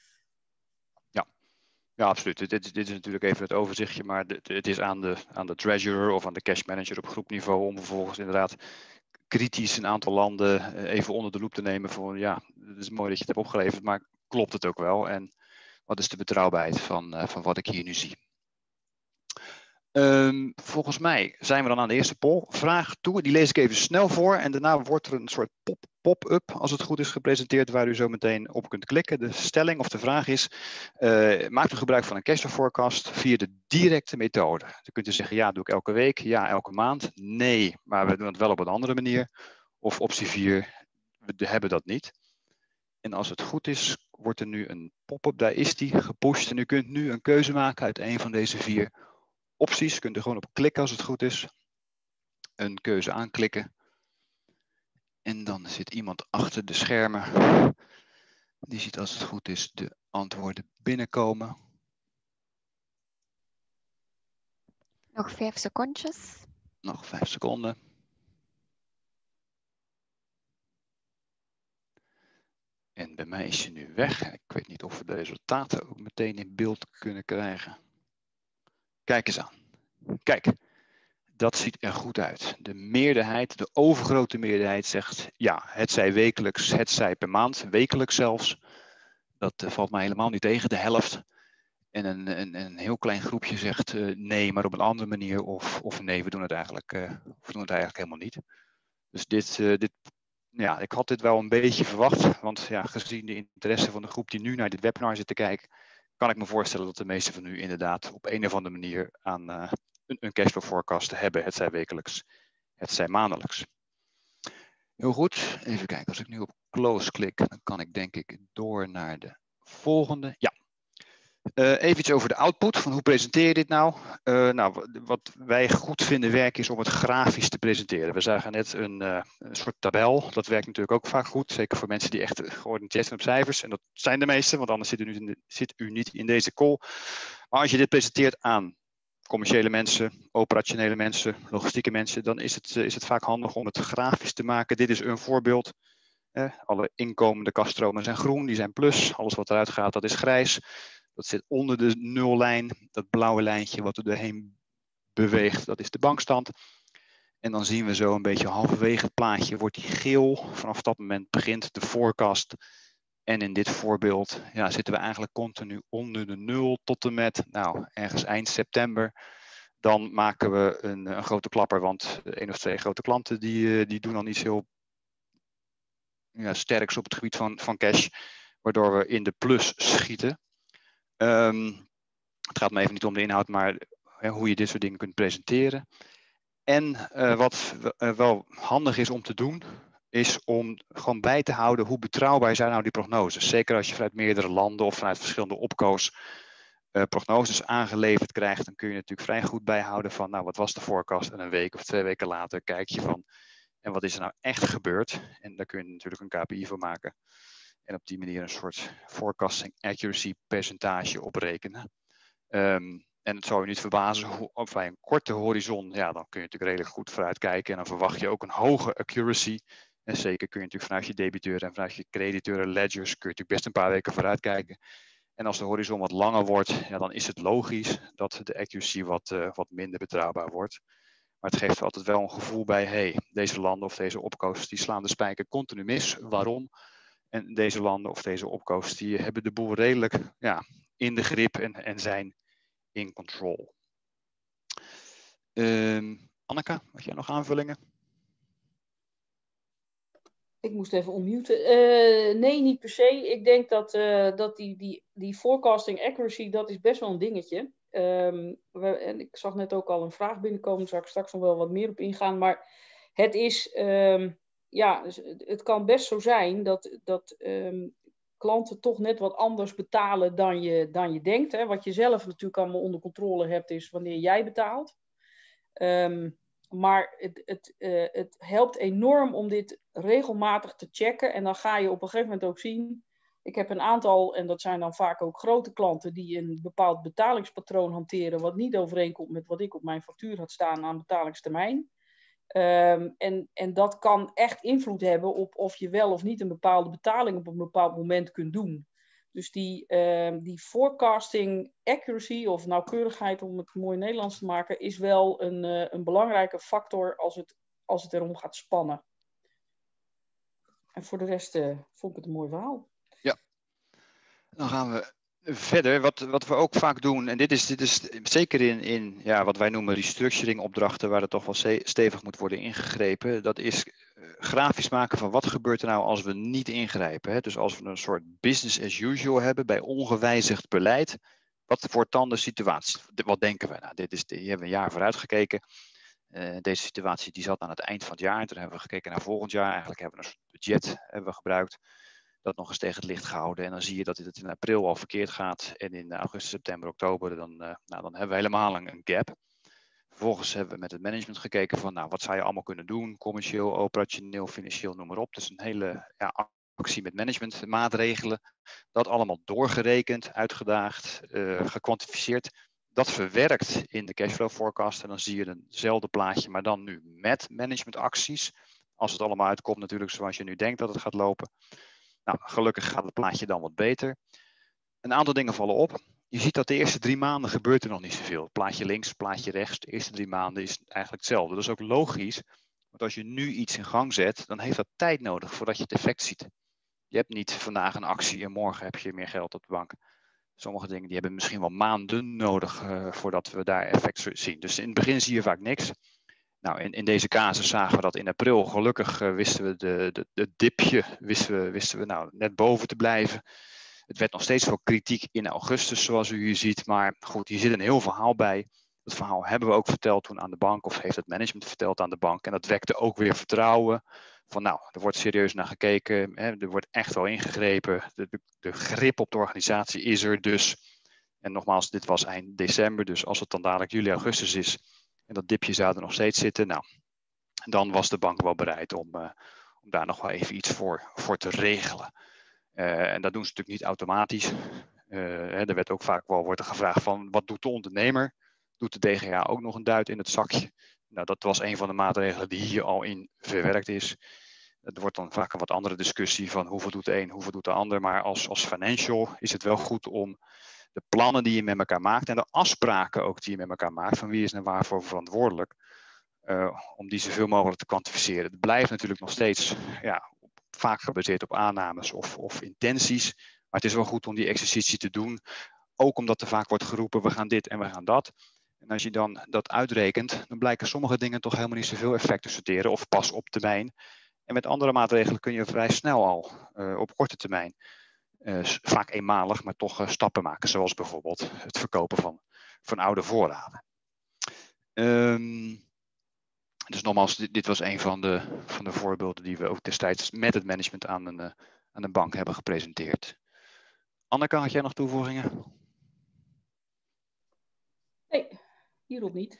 Ja, ja absoluut. Dit, dit is natuurlijk even het overzichtje, maar dit, het is aan de, aan de treasurer of aan de cash manager op groepniveau om vervolgens inderdaad kritisch een aantal landen even onder de loep te nemen van ja, het is mooi dat je het hebt opgeleverd, maar klopt het ook wel? En wat is de betrouwbaarheid van, uh, van wat ik hier nu zie? Um, volgens mij zijn we dan aan de eerste poll. Vraag toe, die lees ik even snel voor. En daarna wordt er een soort pop-up, als het goed is, gepresenteerd waar u zo meteen op kunt klikken. De stelling of de vraag is, uh, maakt u gebruik van een cashflow forecast via de directe methode? Dan kunt u zeggen, ja, doe ik elke week, ja, elke maand. Nee, maar we doen het wel op een andere manier. Of optie vier, we hebben dat niet. En als het goed is, wordt er nu een pop-up, daar is die gepusht. En u kunt nu een keuze maken uit een van deze vier opties. U kunt er gewoon op klikken als het goed is. Een keuze aanklikken. En dan zit iemand achter de schermen. Die ziet als het goed is de antwoorden binnenkomen. Nog vijf secondjes. Nog vijf seconden. En bij mij is je nu weg. Ik weet niet of we de resultaten ook meteen in beeld kunnen krijgen. Kijk eens aan. Kijk, dat ziet er goed uit. De meerderheid, de overgrote meerderheid zegt ja, het zij wekelijks, het zij per maand, wekelijks zelfs. Dat uh, valt mij helemaal niet tegen, de helft. En een, een, een heel klein groepje zegt uh, nee, maar op een andere manier. Of, of nee, we doen het eigenlijk, uh, we doen het eigenlijk helemaal niet. Dus dit, uh, dit, ja, ik had dit wel een beetje verwacht. Want ja, gezien de interesse van de groep die nu naar dit webinar zit te kijken, kan ik me voorstellen dat de meesten van u inderdaad op een of andere manier aan uh, een, een cashflow forecast hebben. Het zij wekelijks, het zij maandelijks. Heel goed, even kijken. Als ik nu op close klik, dan kan ik denk ik door naar de volgende. Ja. Uh, even iets over de output, van hoe presenteer je dit nou? Uh, nou, wat wij goed vinden werken is om het grafisch te presenteren. We zagen net een, uh, een soort tabel, dat werkt natuurlijk ook vaak goed. Zeker voor mensen die echt georiënteerd zijn op cijfers. En dat zijn de meesten, want anders zit u, in de, zit u niet in deze call. Maar als je dit presenteert aan commerciële mensen, operationele mensen, logistieke mensen, dan is het, uh, is het vaak handig om het grafisch te maken. Dit is een voorbeeld. Uh, alle inkomende kaststromen zijn groen, die zijn plus. Alles wat eruit gaat, dat is grijs. Dat zit onder de nullijn, dat blauwe lijntje wat er doorheen beweegt, dat is de bankstand. En dan zien we zo een beetje halverwege het plaatje, wordt die geel. Vanaf dat moment begint de forecast. En in dit voorbeeld ja, zitten we eigenlijk continu onder de nul tot en met nou, ergens eind september. Dan maken we een, een grote klapper, want één of twee grote klanten die, die doen dan iets heel ja, sterks op het gebied van, van cash. Waardoor we in de plus schieten. Um, het gaat me even niet om de inhoud, maar hè, hoe je dit soort dingen kunt presenteren. En uh, wat uh, wel handig is om te doen, is om gewoon bij te houden hoe betrouwbaar zijn nou die prognoses. Zeker als je vanuit meerdere landen of vanuit verschillende opco's uh, prognoses aangeleverd krijgt, dan kun je natuurlijk vrij goed bijhouden van, nou, wat was de forecast? En een week of twee weken later kijk je van, en wat is er nou echt gebeurd? En daar kun je natuurlijk een K P I voor maken. En op die manier een soort forecasting accuracy percentage oprekenen. Um, en het zou je niet verbazen, hoe, of bij een korte horizon, ja, dan kun je natuurlijk redelijk goed vooruitkijken. En dan verwacht je ook een hoge accuracy. En zeker kun je natuurlijk vanuit je debiteuren en vanuit je crediteuren ledgers, kun je natuurlijk best een paar weken vooruitkijken. En als de horizon wat langer wordt, ja, dan is het logisch dat de accuracy wat, uh, wat minder betrouwbaar wordt. Maar het geeft altijd wel een gevoel bij, hey, deze landen of deze opco's, die slaan de spijker continu mis. Waarom? En deze landen of deze opco's, die hebben de boel redelijk ja, in de grip en, en zijn in control. Um, Anneke, had jij nog aanvullingen? Ik moest even unmuten. Uh, nee, niet per se. Ik denk dat, uh, dat die, die, die forecasting accuracy, dat is best wel een dingetje. Um, we, en ik zag net ook al een vraag binnenkomen, daar zal ik straks nog wel wat meer op ingaan. Maar het is, um, ja, het kan best zo zijn dat, dat um, klanten toch net wat anders betalen dan je, dan je denkt. Hè. Wat je zelf natuurlijk allemaal onder controle hebt, is wanneer jij betaalt. Um, maar het, het, uh, het helpt enorm om dit regelmatig te checken. En dan ga je op een gegeven moment ook zien. Ik heb een aantal, en dat zijn dan vaak ook grote klanten, die een bepaald betalingspatroon hanteren, wat niet overeenkomt met wat ik op mijn factuur had staan aan betalingstermijn. Um, en, en dat kan echt invloed hebben op of je wel of niet een bepaalde betaling op een bepaald moment kunt doen. Dus die, uh, die forecasting accuracy of nauwkeurigheid, om het mooi Nederlands te maken, is wel een, uh, een belangrijke factor als het, als het erom gaat spannen. En voor de rest uh, vond ik het een mooi verhaal. Ja, dan gaan we verder. Wat, wat we ook vaak doen, en dit is, dit is zeker in, in ja, wat wij noemen restructuring opdrachten, waar er toch wel stevig moet worden ingegrepen, dat is grafisch maken van wat gebeurt er nou als we niet ingrijpen. Hè? Dus als we een soort business as usual hebben bij ongewijzigd beleid, wat wordt dan de situatie? Wat denken we? Nou, dit is, hier hebben we een jaar vooruit gekeken. Uh, deze situatie die zat aan het eind van het jaar. En toen hebben we gekeken naar volgend jaar. Eigenlijk hebben we een soort budget hebben we gebruikt. Dat nog eens tegen het licht gehouden. En dan zie je dat het in april al verkeerd gaat. En in augustus, september, oktober, dan, uh, nou, dan hebben we helemaal een, een gap. Vervolgens hebben we met het management gekeken van, nou, wat zou je allemaal kunnen doen? Commercieel, operationeel, financieel, noem maar op. Dus een hele ja, actie met managementmaatregelen. Dat allemaal doorgerekend, uitgedaagd, uh, gekwantificeerd. Dat verwerkt in de cashflow forecast. En dan zie je hetzelfde plaatje, maar dan nu met managementacties. Als het allemaal uitkomt natuurlijk zoals je nu denkt dat het gaat lopen. Nou, gelukkig gaat het plaatje dan wat beter. Een aantal dingen vallen op. Je ziet dat de eerste drie maanden gebeurt er nog niet zoveel. Plaatje links, plaatje rechts. De eerste drie maanden is eigenlijk hetzelfde. Dat is ook logisch. Want als je nu iets in gang zet, dan heeft dat tijd nodig voordat je het effect ziet. Je hebt niet vandaag een actie en morgen heb je meer geld op de bank. Sommige dingen die hebben misschien wel maanden nodig uh, voordat we daar effect zien. Dus in het begin zie je vaak niks. Nou, in, in deze casus zagen we dat in april. Gelukkig uh, wisten we de, de, de dipje wisten we, wisten we nou net boven te blijven. Het werd nog steeds wel kritiek in augustus, zoals u hier ziet. Maar goed, hier zit een heel verhaal bij. Dat verhaal hebben we ook verteld toen aan de bank, of heeft het management verteld aan de bank. En dat wekte ook weer vertrouwen. Van nou, er wordt serieus naar gekeken, hè, er wordt echt wel ingegrepen. De, de, de grip op de organisatie is er dus. En nogmaals, dit was eind december, dus als het dan dadelijk juli, augustus is en dat dipje zou er nog steeds zitten, nou, dan was de bank wel bereid om, uh, om daar nog wel even iets voor, voor te regelen. Uh, en dat doen ze natuurlijk niet automatisch. Uh, hè, er werd ook vaak wel wordt er gevraagd van, wat doet de ondernemer? Doet de D G A ook nog een duit in het zakje? Nou, dat was een van de maatregelen die hier al in verwerkt is. Het wordt dan vaak een wat andere discussie van hoeveel doet de een, hoeveel doet de ander. Maar als, als financial is het wel goed om de plannen die je met elkaar maakt en de afspraken ook die je met elkaar maakt, van wie is en waarvoor verantwoordelijk, uh, om die zoveel mogelijk te kwantificeren. Het blijft natuurlijk nog steeds ja, vaak gebaseerd op aannames of, of intenties. Maar het is wel goed om die exercitie te doen. Ook omdat er vaak wordt geroepen, we gaan dit en we gaan dat. En als je dan dat uitrekent, dan blijken sommige dingen toch helemaal niet zoveel effect te sorteren of pas op termijn. En met andere maatregelen kun je vrij snel al uh, op korte termijn, uh, vaak eenmalig, maar toch uh, stappen maken. Zoals bijvoorbeeld het verkopen van, van oude voorraden. Um, dus nogmaals, dit, dit was een van de, van de voorbeelden die we ook destijds met het management aan een, uh, aan een bank hebben gepresenteerd. Anneke, had jij nog toevoegingen? Nee, hierop niet.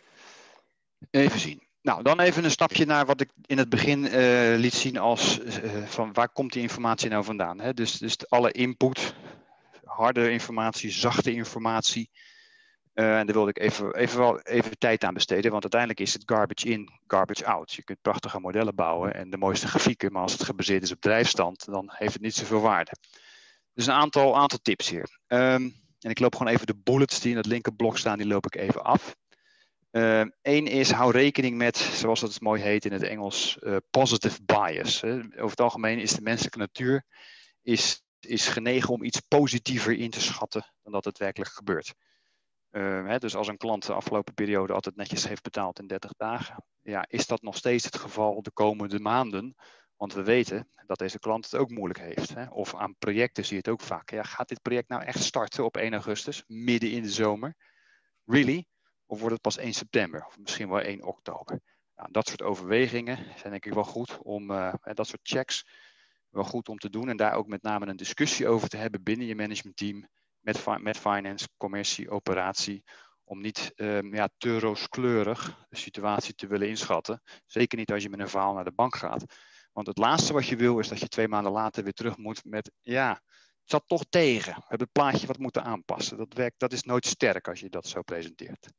Even zien. Nou, dan even een stapje naar wat ik in het begin uh, liet zien als uh, van waar komt die informatie nou vandaan. Hè? Dus, dus alle input, harde informatie, zachte informatie. Uh, en daar wilde ik even, even, wel even tijd aan besteden, want uiteindelijk is het garbage in, garbage out. Je kunt prachtige modellen bouwen en de mooiste grafieken, maar als het gebaseerd is op drijfstand, dan heeft het niet zoveel waarde. Dus een aantal, aantal tips hier. Um, en ik loop gewoon even de bullets die in het linkerblok staan, die loop ik even af. Eén uh, is, hou rekening met, zoals dat mooi heet in het Engels, uh, positive bias. Hè. Over het algemeen is de menselijke natuur is, is genegen om iets positiever in te schatten dan dat het werkelijk gebeurt. Uh, hè, dus als een klant de afgelopen periode altijd netjes heeft betaald in dertig dagen, ja, is dat nog steeds het geval de komende maanden? Want we weten dat deze klant het ook moeilijk heeft. Hè. Of aan projecten zie je het ook vaak. Ja, gaat dit project nou echt starten op één augustus, midden in de zomer? Really? Of wordt het pas één september? Of misschien wel één oktober? Nou, dat soort overwegingen zijn denk ik wel goed om, uh, dat soort checks, wel goed om te doen. En daar ook met name een discussie over te hebben binnen je managementteam. Met, met finance, commercie, operatie. Om niet um, ja, te rooskleurig de situatie te willen inschatten. Zeker niet als je met een verhaal naar de bank gaat. Want het laatste wat je wil is dat je twee maanden later weer terug moet met, ja, het zat toch tegen. We hebben het plaatje wat moeten aanpassen. Dat, werkt, dat is nooit sterk als je dat zo presenteert.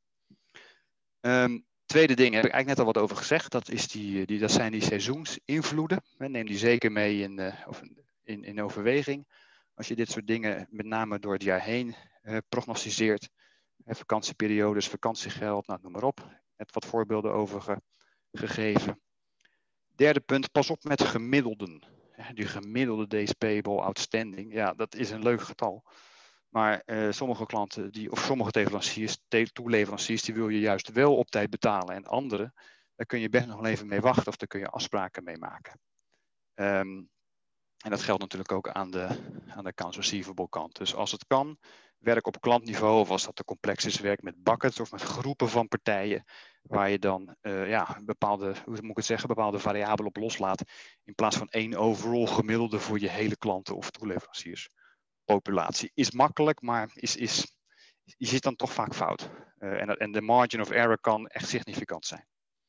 Um, tweede ding, heb ik eigenlijk net al wat over gezegd. Dat, is die, die, dat zijn die seizoensinvloeden. Neem die zeker mee in, uh, of in, in overweging. Als je dit soort dingen met name door het jaar heen uh, prognosticeert. Uh, vakantieperiodes, vakantiegeld, nou, noem maar op. Net wat voorbeelden over ge, gegeven. Derde punt, pas op met gemiddelden. Die gemiddelde days payable outstanding, ja, dat is een leuk getal. Maar uh, sommige klanten, die, of sommige toeleveranciers, toeleveranciers, die wil je juist wel op tijd betalen. En andere, daar kun je best nog even mee wachten of daar kun je afspraken mee maken. Um, en dat geldt natuurlijk ook aan de, aan de accounts receivable kant. Dus als het kan, werk op klantniveau, of als dat te complex is, werk met buckets of met groepen van partijen, waar je dan uh, ja, bepaalde, hoe moet ik het zeggen, bepaalde variabelen op loslaat, in plaats van één overall gemiddelde voor je hele klanten of toeleveranciers. Populatie is makkelijk, maar is, is, je zit dan toch vaak fout. Uh, en, en de margin of error kan echt significant zijn.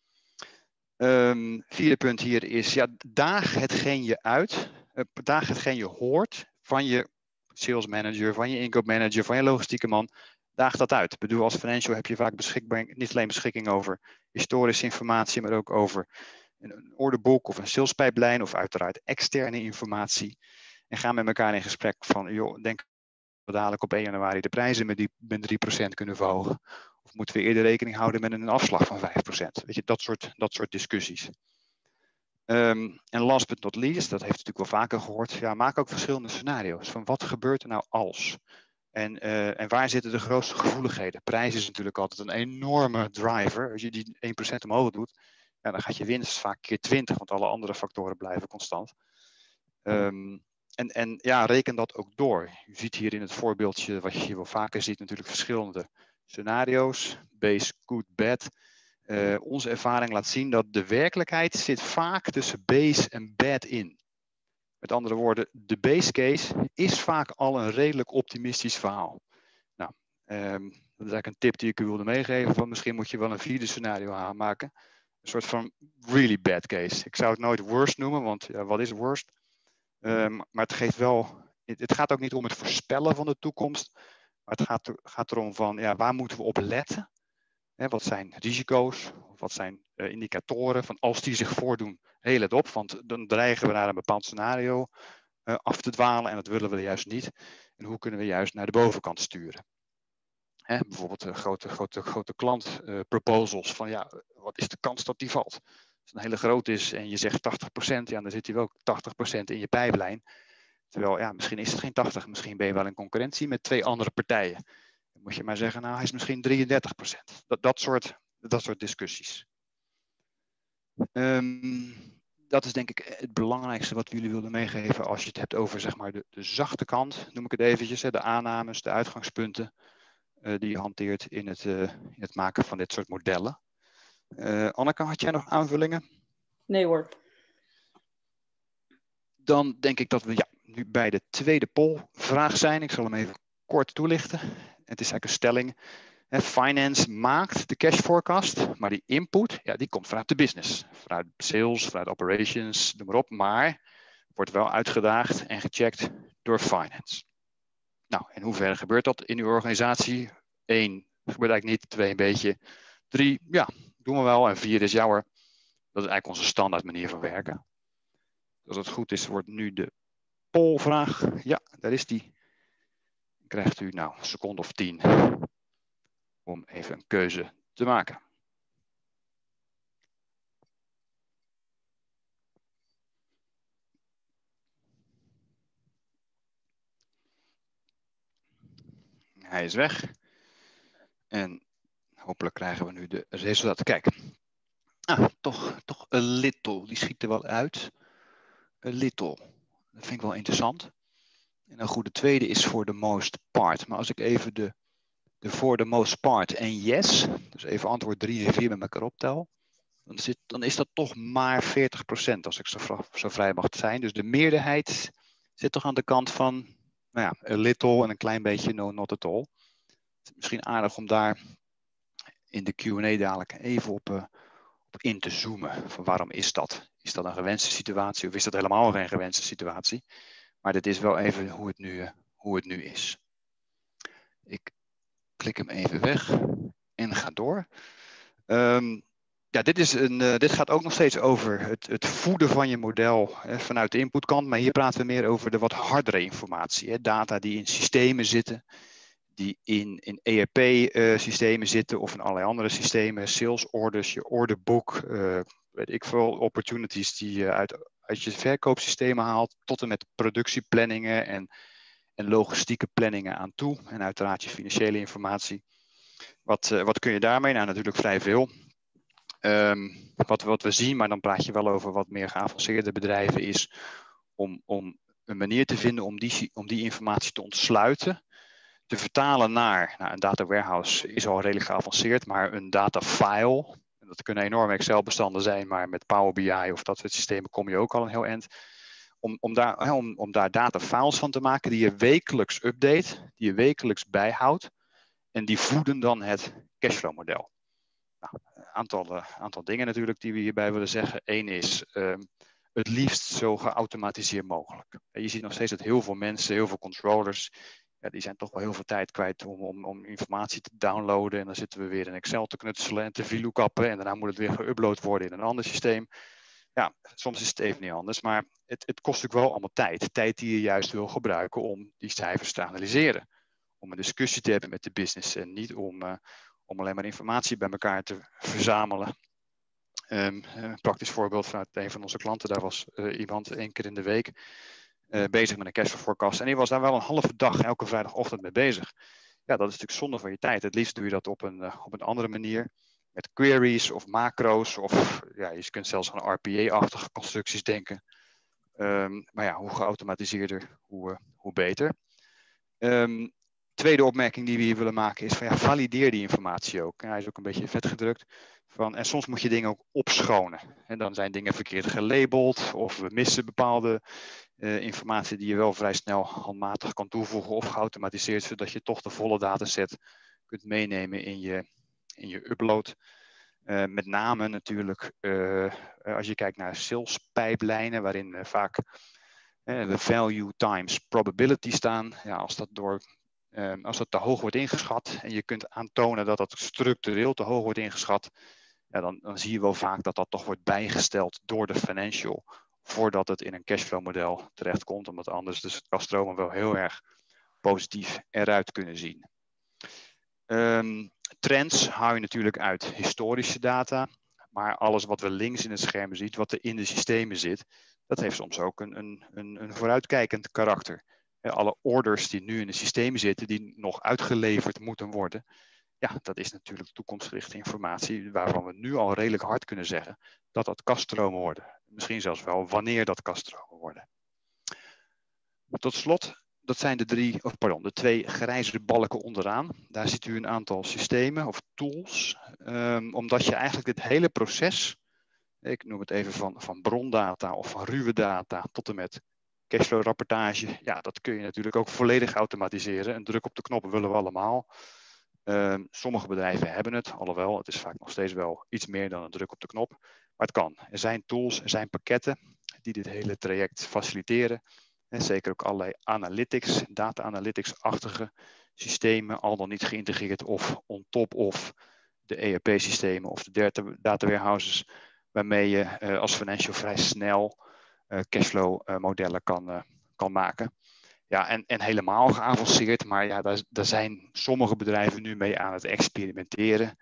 Um, vierde punt hier is, ja, daag hetgeen je uit, uh, daag hetgeen je hoort van je sales manager, van je inkoopmanager, van je logistieke man. Daag dat uit. Ik bedoel, als financial heb je vaak beschikbaar, niet alleen beschikking over historische informatie, maar ook over een orderboek of een salespijplijn of uiteraard externe informatie. En ga met elkaar in gesprek van, joh, denk we dadelijk op één januari de prijzen met, die, met drie procent kunnen verhogen. Of moeten we eerder rekening houden met een afslag van vijf procent? Weet je, dat soort, dat soort discussies. Um, en last but not least, dat heeft u natuurlijk wel vaker gehoord. Ja, maak ook verschillende scenario's. Van wat gebeurt er nou als? En, uh, en waar zitten de grootste gevoeligheden? Prijs is natuurlijk altijd een enorme driver. Als je die één procent omhoog doet, ja, dan gaat je winst vaak keer twintig, want alle andere factoren blijven constant. Um, en, en ja, reken dat ook door. U ziet hier in het voorbeeldje, wat je hier wel vaker ziet, natuurlijk verschillende scenario's. Base, good, bad. Uh, onze ervaring laat zien dat de werkelijkheid zit vaak tussen base en bad in. Met andere woorden, de base case is vaak al een redelijk optimistisch verhaal. Nou, um, dat is eigenlijk een tip die ik u wilde meegeven. Van misschien moet je wel een vierde scenario aanmaken. Een soort van really bad case. Ik zou het nooit worst noemen, want ja, wat is worst? Um, maar het geeft wel. Het, het gaat ook niet om het voorspellen van de toekomst. Maar het gaat, gaat erom van ja, waar moeten we op letten? Hè, wat zijn risico's? Wat zijn uh, indicatoren van als die zich voordoen? Heel let op, want dan dreigen we naar een bepaald scenario uh, af te dwalen en dat willen we juist niet. En hoe kunnen we juist naar de bovenkant sturen? Hè, bijvoorbeeld uh, grote, grote, grote klant uh, proposals van ja, wat is de kans dat die valt? Als het een hele groot is en je zegt tachtig procent, ja, dan zit hij wel tachtig procent in je pijplijn. Terwijl ja, misschien is het geen tachtig, misschien ben je wel in concurrentie met twee andere partijen. Dan moet je maar zeggen, nou hij is misschien drieëndertig procent. Dat, dat, soort, dat soort discussies. Um, dat is denk ik het belangrijkste wat we jullie wilden meegeven als je het hebt over zeg maar, de, de zachte kant, noem ik het eventjes. Hè, de aannames, de uitgangspunten uh, die je hanteert in het, uh, in het maken van dit soort modellen. Uh, Anneke, had jij nog aanvullingen? Nee hoor. Dan denk ik dat we ja, nu bij de tweede polvraag zijn. Ik zal hem even kort toelichten. Het is eigenlijk een stelling. Finance maakt de cash forecast, maar die input ja, die komt vanuit de business. Vanuit sales, vanuit operations, noem maar op. Maar wordt wel uitgedaagd en gecheckt door finance. Nou, in hoeverre gebeurt dat in uw organisatie? Eén, gebeurt eigenlijk niet. Twee, een beetje. Drie, ja, doen we wel. En vier is jouwer. Dat is eigenlijk onze standaard manier van werken. Als het goed is, wordt nu de polvraag. Ja, daar is die. Dan krijgt u nou een seconde of tien om even een keuze te maken. Hij is weg. En hopelijk krijgen we nu de resultaten. Kijk. Ah, toch, toch een little. Die schiet er wel uit. Een little. Dat vind ik wel interessant. En een goede tweede is voor the most part. Maar als ik even de, de for the most part en yes, dus even antwoord drie en vier met elkaar optel, dan, zit, dan is dat toch maar veertig procent als ik zo, zo vrij mag zijn. Dus de meerderheid zit toch aan de kant van nou ja, a little en een klein beetje no not at all. Het is misschien aardig om daar in de Q en A dadelijk even op, uh, op in te zoomen. Van waarom is dat? Is dat een gewenste situatie of is dat helemaal geen gewenste situatie? Maar dit is wel even hoe het nu, uh, hoe het nu is. Ik klik hem even weg en ga door. Um, ja, dit, is een, uh, dit gaat ook nog steeds over het, het voeden van je model hè, vanuit de inputkant. Maar hier praten we meer over de wat hardere informatie. Hè, data die in systemen zitten. Die in, in E R P-systemen uh, zitten of in allerlei andere systemen. Sales orders, je orderboek, uh, weet ik veel, opportunities die je uit, uit je verkoopsystemen haalt. Tot en met productieplanningen en, en logistieke planningen aan toe. En uiteraard je financiële informatie. Wat, uh, wat kun je daarmee? Nou, natuurlijk vrij veel. Um, wat, wat we zien, maar dan praat je wel over wat meer geavanceerde bedrijven, is om, om een manier te vinden om die, om die informatie te ontsluiten. Te vertalen naar, nou, een data warehouse is al redelijk geavanceerd, maar een data file, dat kunnen enorme Excel-bestanden zijn, maar met Power B I of dat soort systemen kom je ook al een heel eind. Om, om, daar, om, om daar data files van te maken die je wekelijks update, die je wekelijks bijhoudt en die voeden dan het cashflow model. Nou, een aantal, uh, aantal dingen natuurlijk die we hierbij willen zeggen. Eén is um, het liefst zo geautomatiseerd mogelijk. Je ziet nog steeds dat heel veel mensen, heel veel controllers, ja, die zijn toch wel heel veel tijd kwijt om, om, om informatie te downloaden. En dan zitten we weer in Excel te knutselen en te V lookuppen. En daarna moet het weer geüpload worden in een ander systeem. Ja, soms is het even niet anders. Maar het, het kost natuurlijk wel allemaal tijd. Tijd die je juist wil gebruiken om die cijfers te analyseren. Om een discussie te hebben met de business en niet om... Uh, om alleen maar informatie bij elkaar te verzamelen. Um, een praktisch voorbeeld vanuit een van onze klanten, daar was uh, iemand één keer in de week uh, bezig met een cashflow forecast. En die was daar wel een halve dag elke vrijdagochtend mee bezig. Ja, dat is natuurlijk zonde van je tijd. Het liefst doe je dat op een, uh, op een andere manier. Met queries of macro's. Of ja, je kunt zelfs aan R P A-achtige constructies denken. Um, maar ja, hoe geautomatiseerder, hoe, uh, hoe beter. Um, tweede opmerking die we hier willen maken is van ja, valideer die informatie ook. Ja, hij is ook een beetje vet gedrukt. Van, en soms moet je dingen ook opschonen. En dan zijn dingen verkeerd gelabeld of we missen bepaalde uh, informatie die je wel vrij snel handmatig kan toevoegen of geautomatiseerd, zodat je toch de volle dataset kunt meenemen in je, in je upload. Uh, met name natuurlijk uh, als je kijkt naar salespijplijnen, waarin uh, vaak uh, de value times probability staan. Ja, als dat door uh, als dat te hoog wordt ingeschat en je kunt aantonen dat dat structureel te hoog wordt ingeschat, ja, dan, dan zie je wel vaak dat dat toch wordt bijgesteld door de financial voordat het in een cashflow model terechtkomt, omdat anders dus kaststromen wel heel erg positief eruit kunnen zien. Um, trends hou je natuurlijk uit historische data, maar alles wat we links in het scherm zien, wat er in de systemen zit, dat heeft soms ook een, een, een, een vooruitkijkend karakter. Alle orders die nu in de systemen zitten, die nog uitgeleverd moeten worden, ja, dat is natuurlijk toekomstgerichte informatie waarvan we nu al redelijk hard kunnen zeggen dat dat kaststromen worden. Misschien zelfs wel wanneer dat kaststromen worden. Tot slot, dat zijn de drie, of pardon, de twee grijze balken onderaan. Daar ziet u een aantal systemen of tools, um, omdat je eigenlijk dit hele proces, ik noem het even van, van brondata of van ruwe data tot en met cashflow rapportage, ja, dat kun je natuurlijk ook volledig automatiseren. Een druk op de knop willen we allemaal. Um, sommige bedrijven hebben het, alhoewel het is vaak nog steeds wel iets meer dan een druk op de knop. Maar het kan. Er zijn tools, er zijn pakketten die dit hele traject faciliteren. En zeker ook allerlei analytics, data analytics-achtige systemen, al dan niet geïntegreerd of on top of de E R P-systemen of de data, data warehouses, waarmee je uh, als financial vrij snel uh, cashflow uh, modellen kan, uh, kan maken. Ja, en, en helemaal geavanceerd, maar ja, daar, daar zijn sommige bedrijven nu mee aan het experimenteren.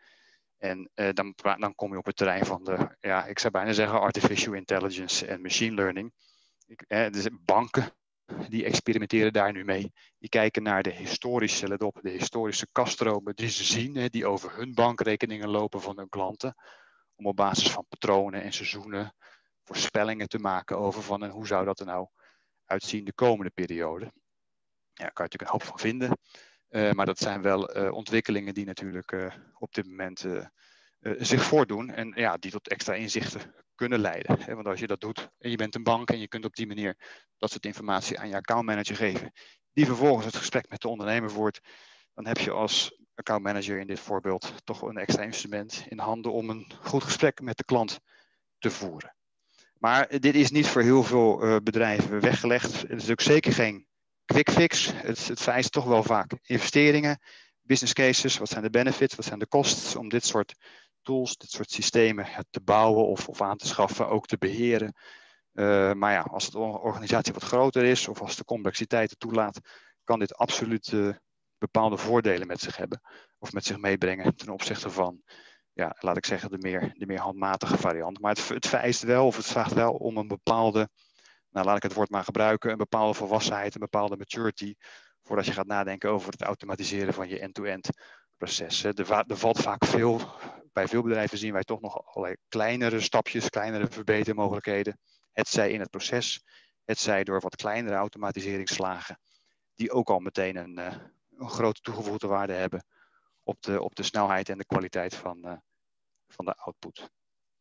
En uh, dan, dan kom je op het terrein van de, ja, ik zou bijna zeggen artificial intelligence en machine learning. Ik, eh, dus banken die experimenteren daar nu mee. Die kijken naar de historische, let op, de historische kaststromen die ze zien, hè, die over hun bankrekeningen lopen van hun klanten. Om op basis van patronen en seizoenen voorspellingen te maken over van en hoe zou dat er nou uitzien de komende periode. Ja, daar kan je natuurlijk een hoop van vinden. Uh, maar dat zijn wel uh, ontwikkelingen die natuurlijk uh, op dit moment uh, uh, zich voordoen. En ja, die tot extra inzichten kunnen leiden. Hè? Want als je dat doet en je bent een bank en je kunt op die manier dat soort informatie aan je accountmanager geven. Die vervolgens het gesprek met de ondernemer voert. Dan heb je als accountmanager in dit voorbeeld toch een extra instrument in handen om een goed gesprek met de klant te voeren. Maar dit is niet voor heel veel uh, bedrijven weggelegd. Het is ook zeker geen quick fix. Het, het vereist toch wel vaak investeringen, business cases. Wat zijn de benefits, wat zijn de costs om dit soort tools, dit soort systemen te bouwen of, of aan te schaffen, ook te beheren. Uh, maar ja, als de organisatie wat groter is of als de complexiteit het toelaat, kan dit absoluut uh, bepaalde voordelen met zich hebben of met zich meebrengen ten opzichte van, ja, laat ik zeggen, de meer, de meer handmatige variant. Maar het, het vereist wel, of het vraagt wel om een bepaalde, nou laat ik het woord maar gebruiken, een bepaalde volwassenheid, een bepaalde maturity, voordat je gaat nadenken over het automatiseren van je end-to-end proces. Er, er valt vaak veel, bij veel bedrijven zien wij toch nog allerlei kleinere stapjes, kleinere verbetermogelijkheden. Het zij in het proces, het zij door wat kleinere automatiseringsslagen, die ook al meteen een, uh, een grote toegevoegde waarde hebben op de, op de snelheid en de kwaliteit van, uh, van de output.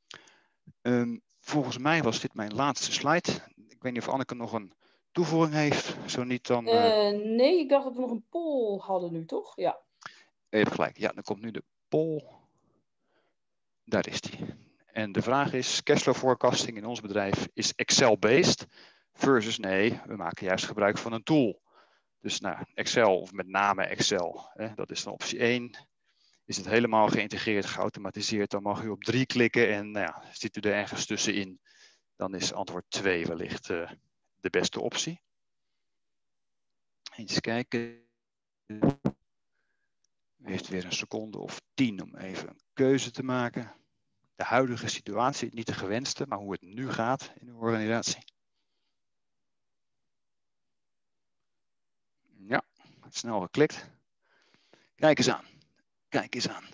Um, volgens mij was dit mijn laatste slide. Ik weet niet of Anneke nog een toevoeging heeft. Zo niet dan... Uh... Uh, nee, ik dacht dat we nog een poll hadden nu, toch? Ja. Even gelijk. Ja, dan komt nu de poll. Daar is die. En de vraag is, cashflow forecasting in ons bedrijf is Excel-based versus nee, we maken juist gebruik van een tool. Dus nou, Excel of met name Excel, hè, dat is dan optie één. Is het helemaal geïntegreerd, geautomatiseerd, dan mag u op drie klikken en nou ja, zit u er ergens tussenin. Dan is antwoord twee wellicht uh, de beste optie. Eens kijken. U heeft weer een seconde of tien om even een keuze te maken. De huidige situatie, niet de gewenste, maar hoe het nu gaat in uw organisatie. snel geklikt. Kijk eens aan. Kijk eens aan.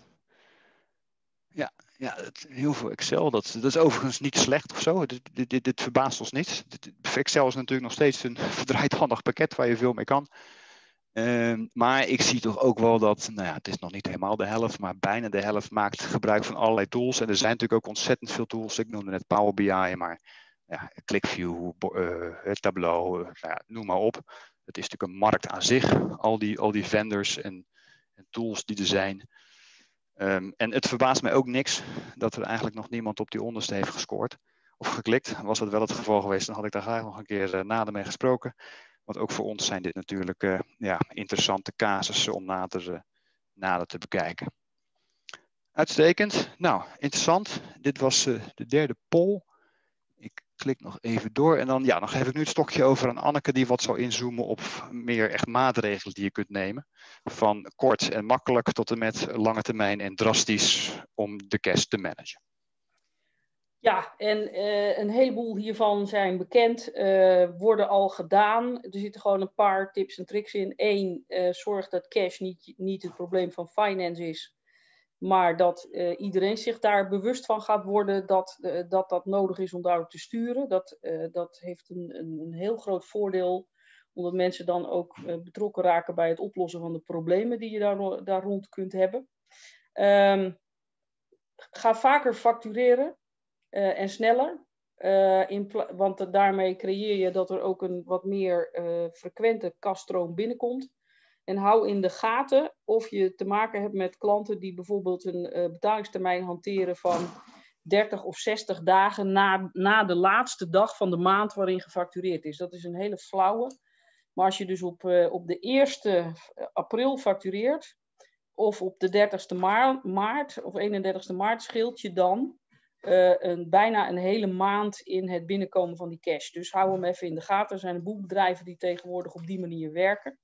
Ja, ja het, heel veel Excel. Dat, dat is overigens niet slecht of zo. Dit, dit, dit, dit verbaast ons niet. Dit, Excel is natuurlijk nog steeds een verdraaid handig pakket waar je veel mee kan. Uh, maar ik zie toch ook wel dat, nou ja, het is nog niet helemaal de helft, maar bijna de helft maakt gebruik van allerlei tools. En er zijn natuurlijk ook ontzettend veel tools. Ik noemde net Power B I, maar ja, ClickView, uh, Tableau, uh, nou ja, noem maar op. Het is natuurlijk een markt aan zich, al die, al die vendors en, en tools die er zijn. Um, en het verbaast mij ook niks dat er eigenlijk nog niemand op die onderste heeft gescoord of geklikt. Was dat wel het geval geweest, dan had ik daar graag nog een keer uh, nader mee gesproken. Want ook voor ons zijn dit natuurlijk uh, ja, interessante casussen om nader, uh, nader te bekijken. Uitstekend. Nou, interessant. Dit was uh, de derde poll. Ik klik nog even door en dan, ja, dan geef ik nu het stokje over aan Anneke die wat zal inzoomen op meer echt maatregelen die je kunt nemen. Van kort en makkelijk tot en met lange termijn en drastisch om de cash te managen. Ja, en uh, een heleboel hiervan zijn bekend, uh, worden al gedaan. Er zitten gewoon een paar tips en tricks in. Eén, uh, zorg dat cash niet, niet het probleem van finance is. Maar dat uh, iedereen zich daar bewust van gaat worden dat, uh, dat dat nodig is om daarop te sturen. Dat, uh, dat heeft een, een, een heel groot voordeel, omdat mensen dan ook uh, betrokken raken bij het oplossen van de problemen die je daar, daar rond kunt hebben. Um, ga vaker factureren uh, en sneller. Uh, in want daarmee creëer je dat er ook een wat meer uh, frequente kasstroom binnenkomt. En hou in de gaten of je te maken hebt met klanten die bijvoorbeeld een uh, betalingstermijn hanteren van dertig of zestig dagen na, na de laatste dag van de maand waarin gefactureerd is. Dat is een hele flauwe. Maar als je dus op, uh, op de eerste april factureert of op de dertigste maart of eenendertigste maart scheelt je dan uh, een, bijna een hele maand in het binnenkomen van die cash. Dus hou hem even in de gaten. Er zijn een boel bedrijven die tegenwoordig op die manier werken.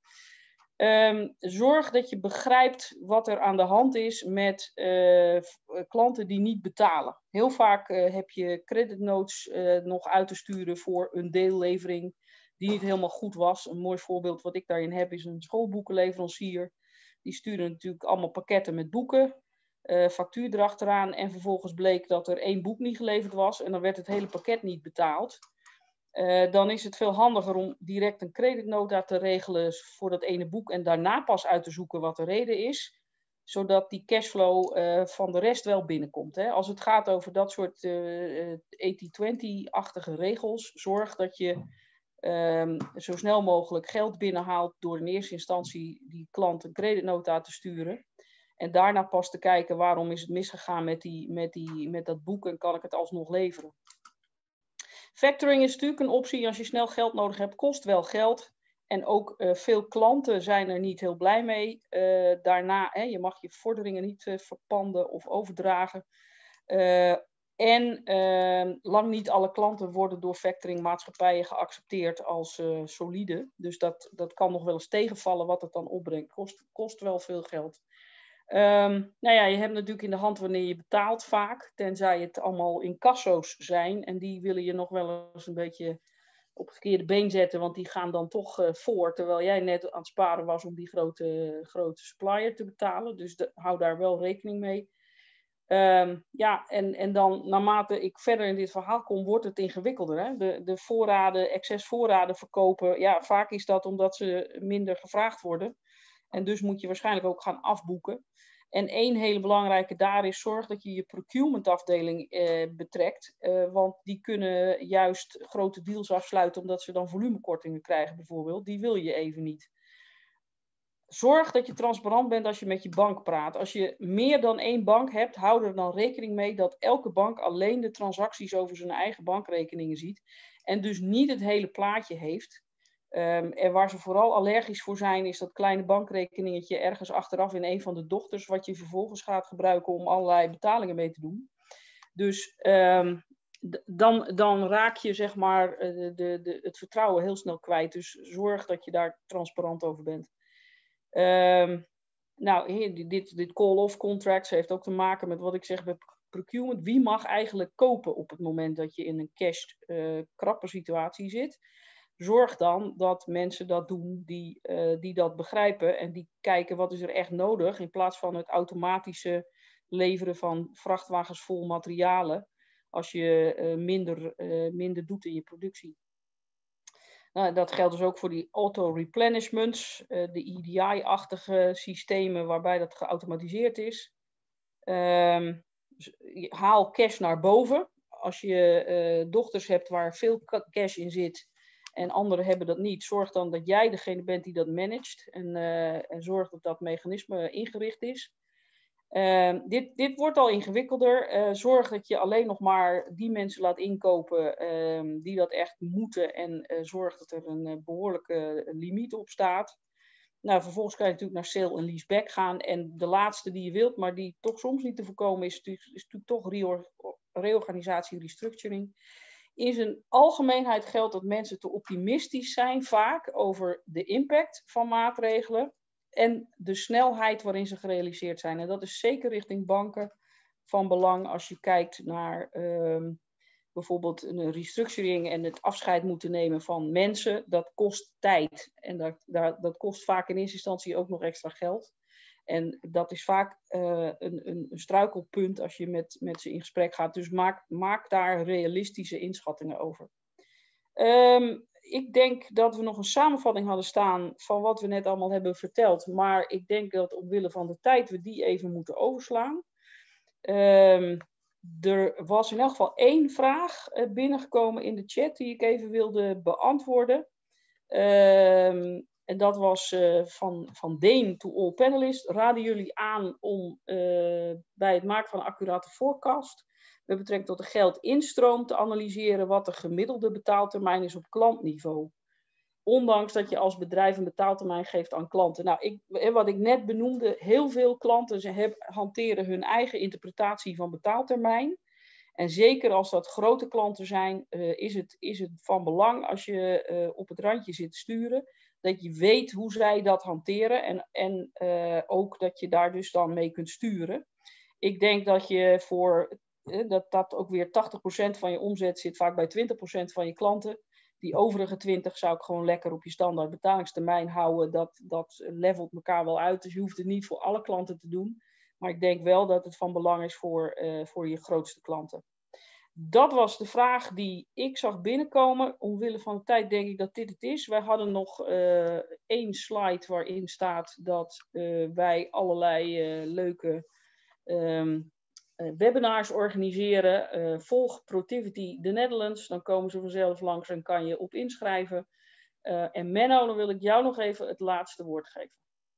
Um, zorg dat je begrijpt wat er aan de hand is met uh, klanten die niet betalen. Heel vaak uh, heb je creditnotes uh, nog uit te sturen voor een deellevering die niet helemaal goed was. Een mooi voorbeeld wat ik daarin heb is een schoolboekenleverancier. Die sturen natuurlijk allemaal pakketten met boeken, uh, factuur erachteraan en vervolgens bleek dat er één boek niet geleverd was en dan werd het hele pakket niet betaald. Uh, dan is het veel handiger om direct een creditnota te regelen voor dat ene boek en daarna pas uit te zoeken wat de reden is, zodat die cashflow uh, van de rest wel binnenkomt. Hè. Als het gaat over dat soort uh, tachtig twintig-achtige regels, zorg dat je um, zo snel mogelijk geld binnenhaalt door in eerste instantie die klant een creditnota te sturen. En daarna pas te kijken waarom is het misgegaan met, die, met, die, met dat boek en kan ik het alsnog leveren. Factoring is natuurlijk een optie als je snel geld nodig hebt, kost wel geld. En ook uh, veel klanten zijn er niet heel blij mee. Uh, daarna, hè, je mag je vorderingen niet uh, verpanden of overdragen. Uh, en uh, lang niet alle klanten worden door factoringmaatschappijen geaccepteerd als uh, solide. Dus dat, dat kan nog wel eens tegenvallen wat het dan opbrengt. Kost, kost wel veel geld. Um, nou ja, je hebt natuurlijk in de hand wanneer je betaalt vaak, tenzij het allemaal incasso's zijn. En die willen je nog wel eens een beetje op het verkeerde been zetten, want die gaan dan toch uh, voor, terwijl jij net aan het sparen was om die grote, grote supplier te betalen. Dus de, hou daar wel rekening mee. Um, ja, en, en dan naarmate ik verder in dit verhaal kom, wordt het ingewikkelder. Hè? De, de voorraden, excess voorraden verkopen, ja, vaak is dat omdat ze minder gevraagd worden. En dus moet je waarschijnlijk ook gaan afboeken. En één hele belangrijke daar is, zorg dat je je procurement afdeling eh, betrekt. Uh, want die kunnen juist grote deals afsluiten omdat ze dan volumekortingen krijgen bijvoorbeeld. Die wil je even niet. Zorg dat je transparant bent als je met je bank praat. Als je meer dan één bank hebt, hou er dan rekening mee dat elke bank alleen de transacties over zijn eigen bankrekeningen ziet. En dus niet het hele plaatje heeft. Um, en waar ze vooral allergisch voor zijn, is dat kleine bankrekeningetje ergens achteraf in een van de dochters, wat je vervolgens gaat gebruiken om allerlei betalingen mee te doen. Dus um, d- dan, dan raak je zeg maar de, de, de, het vertrouwen heel snel kwijt. Dus zorg dat je daar transparant over bent. Um, nou, hier, dit, dit call-off contracts heeft ook te maken met wat ik zeg bij procurement. Wie mag eigenlijk kopen op het moment dat je in een cash uh, krappe situatie zit? zorg dan dat mensen dat doen die, uh, die dat begrijpen en die kijken wat is er echt nodig in plaats van het automatische leveren van vrachtwagens vol materialen als je uh, minder, uh, minder doet in je productie. Nou, dat geldt dus ook voor die auto-replenishments, uh, de E D I-achtige systemen waarbij dat geautomatiseerd is. Um, haal cash naar boven. Als je uh, dochters hebt waar veel cash in zit en anderen hebben dat niet, zorg dan dat jij degene bent die dat managt en, uh, en zorg dat dat mechanisme ingericht is. Uh, dit, dit wordt al ingewikkelder. Uh, zorg dat je alleen nog maar die mensen laat inkopen uh, die dat echt moeten en uh, zorg dat er een uh, behoorlijke limiet op staat. Nou, vervolgens kan je natuurlijk naar sale en leaseback gaan en de laatste die je wilt, maar die toch soms niet te voorkomen is, is, is natuurlijk toch reor reorganisatie, restructuring. In zijn algemeenheid geldt dat mensen te optimistisch zijn vaak over de impact van maatregelen en de snelheid waarin ze gerealiseerd zijn. En dat is zeker richting banken van belang als je kijkt naar um, bijvoorbeeld een restructuring en het afscheid moeten nemen van mensen. Dat kost tijd en dat, dat, dat kost vaak in eerste instantie ook nog extra geld. En dat is vaak uh, een, een, een struikelpunt als je met, met ze in gesprek gaat. Dus maak, maak daar realistische inschattingen over. Um, ik denk dat we nog een samenvatting hadden staan van wat we net allemaal hebben verteld. Maar ik denk dat omwille van de tijd we die even moeten overslaan. Um, er was in elk geval één vraag uh, binnengekomen in de chat die ik even wilde beantwoorden. Um, En dat was uh, van, van Deen to all panelists. Raden jullie aan om uh, bij het maken van een accurate forecast met betrekking tot de geldinstroom te analyseren wat de gemiddelde betaaltermijn is op klantniveau. Ondanks dat je als bedrijf een betaaltermijn geeft aan klanten. Nou, ik, wat ik net benoemde, heel veel klanten ze heb, hanteren hun eigen interpretatie van betaaltermijn. En zeker als dat grote klanten zijn, uh, is, het, is het van belang als je uh, op het randje zit te sturen, dat je weet hoe zij dat hanteren en, en uh, ook dat je daar dus dan mee kunt sturen. Ik denk dat je voor, uh, dat, dat ook weer tachtig procent van je omzet zit vaak bij twintig procent van je klanten. Die overige twintig zou ik gewoon lekker op je standaard betalingstermijn houden. Dat, dat levelt elkaar wel uit, dus je hoeft het niet voor alle klanten te doen. Maar ik denk wel dat het van belang is voor, uh, voor je grootste klanten. Dat was de vraag die ik zag binnenkomen. Omwille van de tijd denk ik dat dit het is. Wij hadden nog uh, één slide waarin staat dat uh, wij allerlei uh, leuke um, uh, webinars organiseren. Uh, volg Protiviti the Netherlands. Dan komen ze vanzelf langs en kan je op inschrijven. Uh, en Menno, dan wil ik jou nog even het laatste woord geven.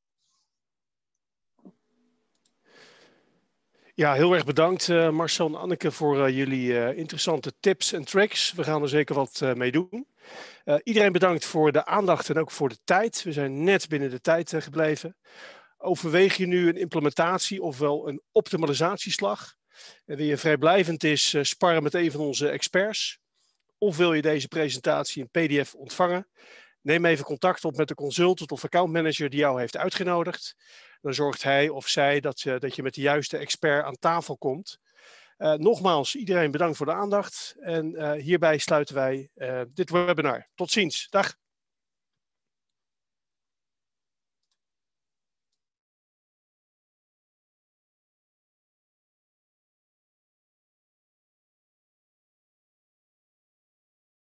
Ja, heel erg bedankt uh, Marcel en Anneke voor uh, jullie uh, interessante tips en tricks. We gaan er zeker wat uh, mee doen. Uh, iedereen bedankt voor de aandacht en ook voor de tijd. We zijn net binnen de tijd uh, gebleven. Overweeg je nu een implementatie ofwel een optimalisatieslag? En wil je vrijblijvend is, uh, sparren met een van onze experts? Of wil je deze presentatie in P D F ontvangen? Neem even contact op met de consultant of accountmanager die jou heeft uitgenodigd. Dan zorgt hij of zij dat je, dat je met de juiste expert aan tafel komt. Uh, nogmaals, iedereen bedankt voor de aandacht. En uh, hierbij sluiten wij uh, dit webinar. Tot ziens. Dag.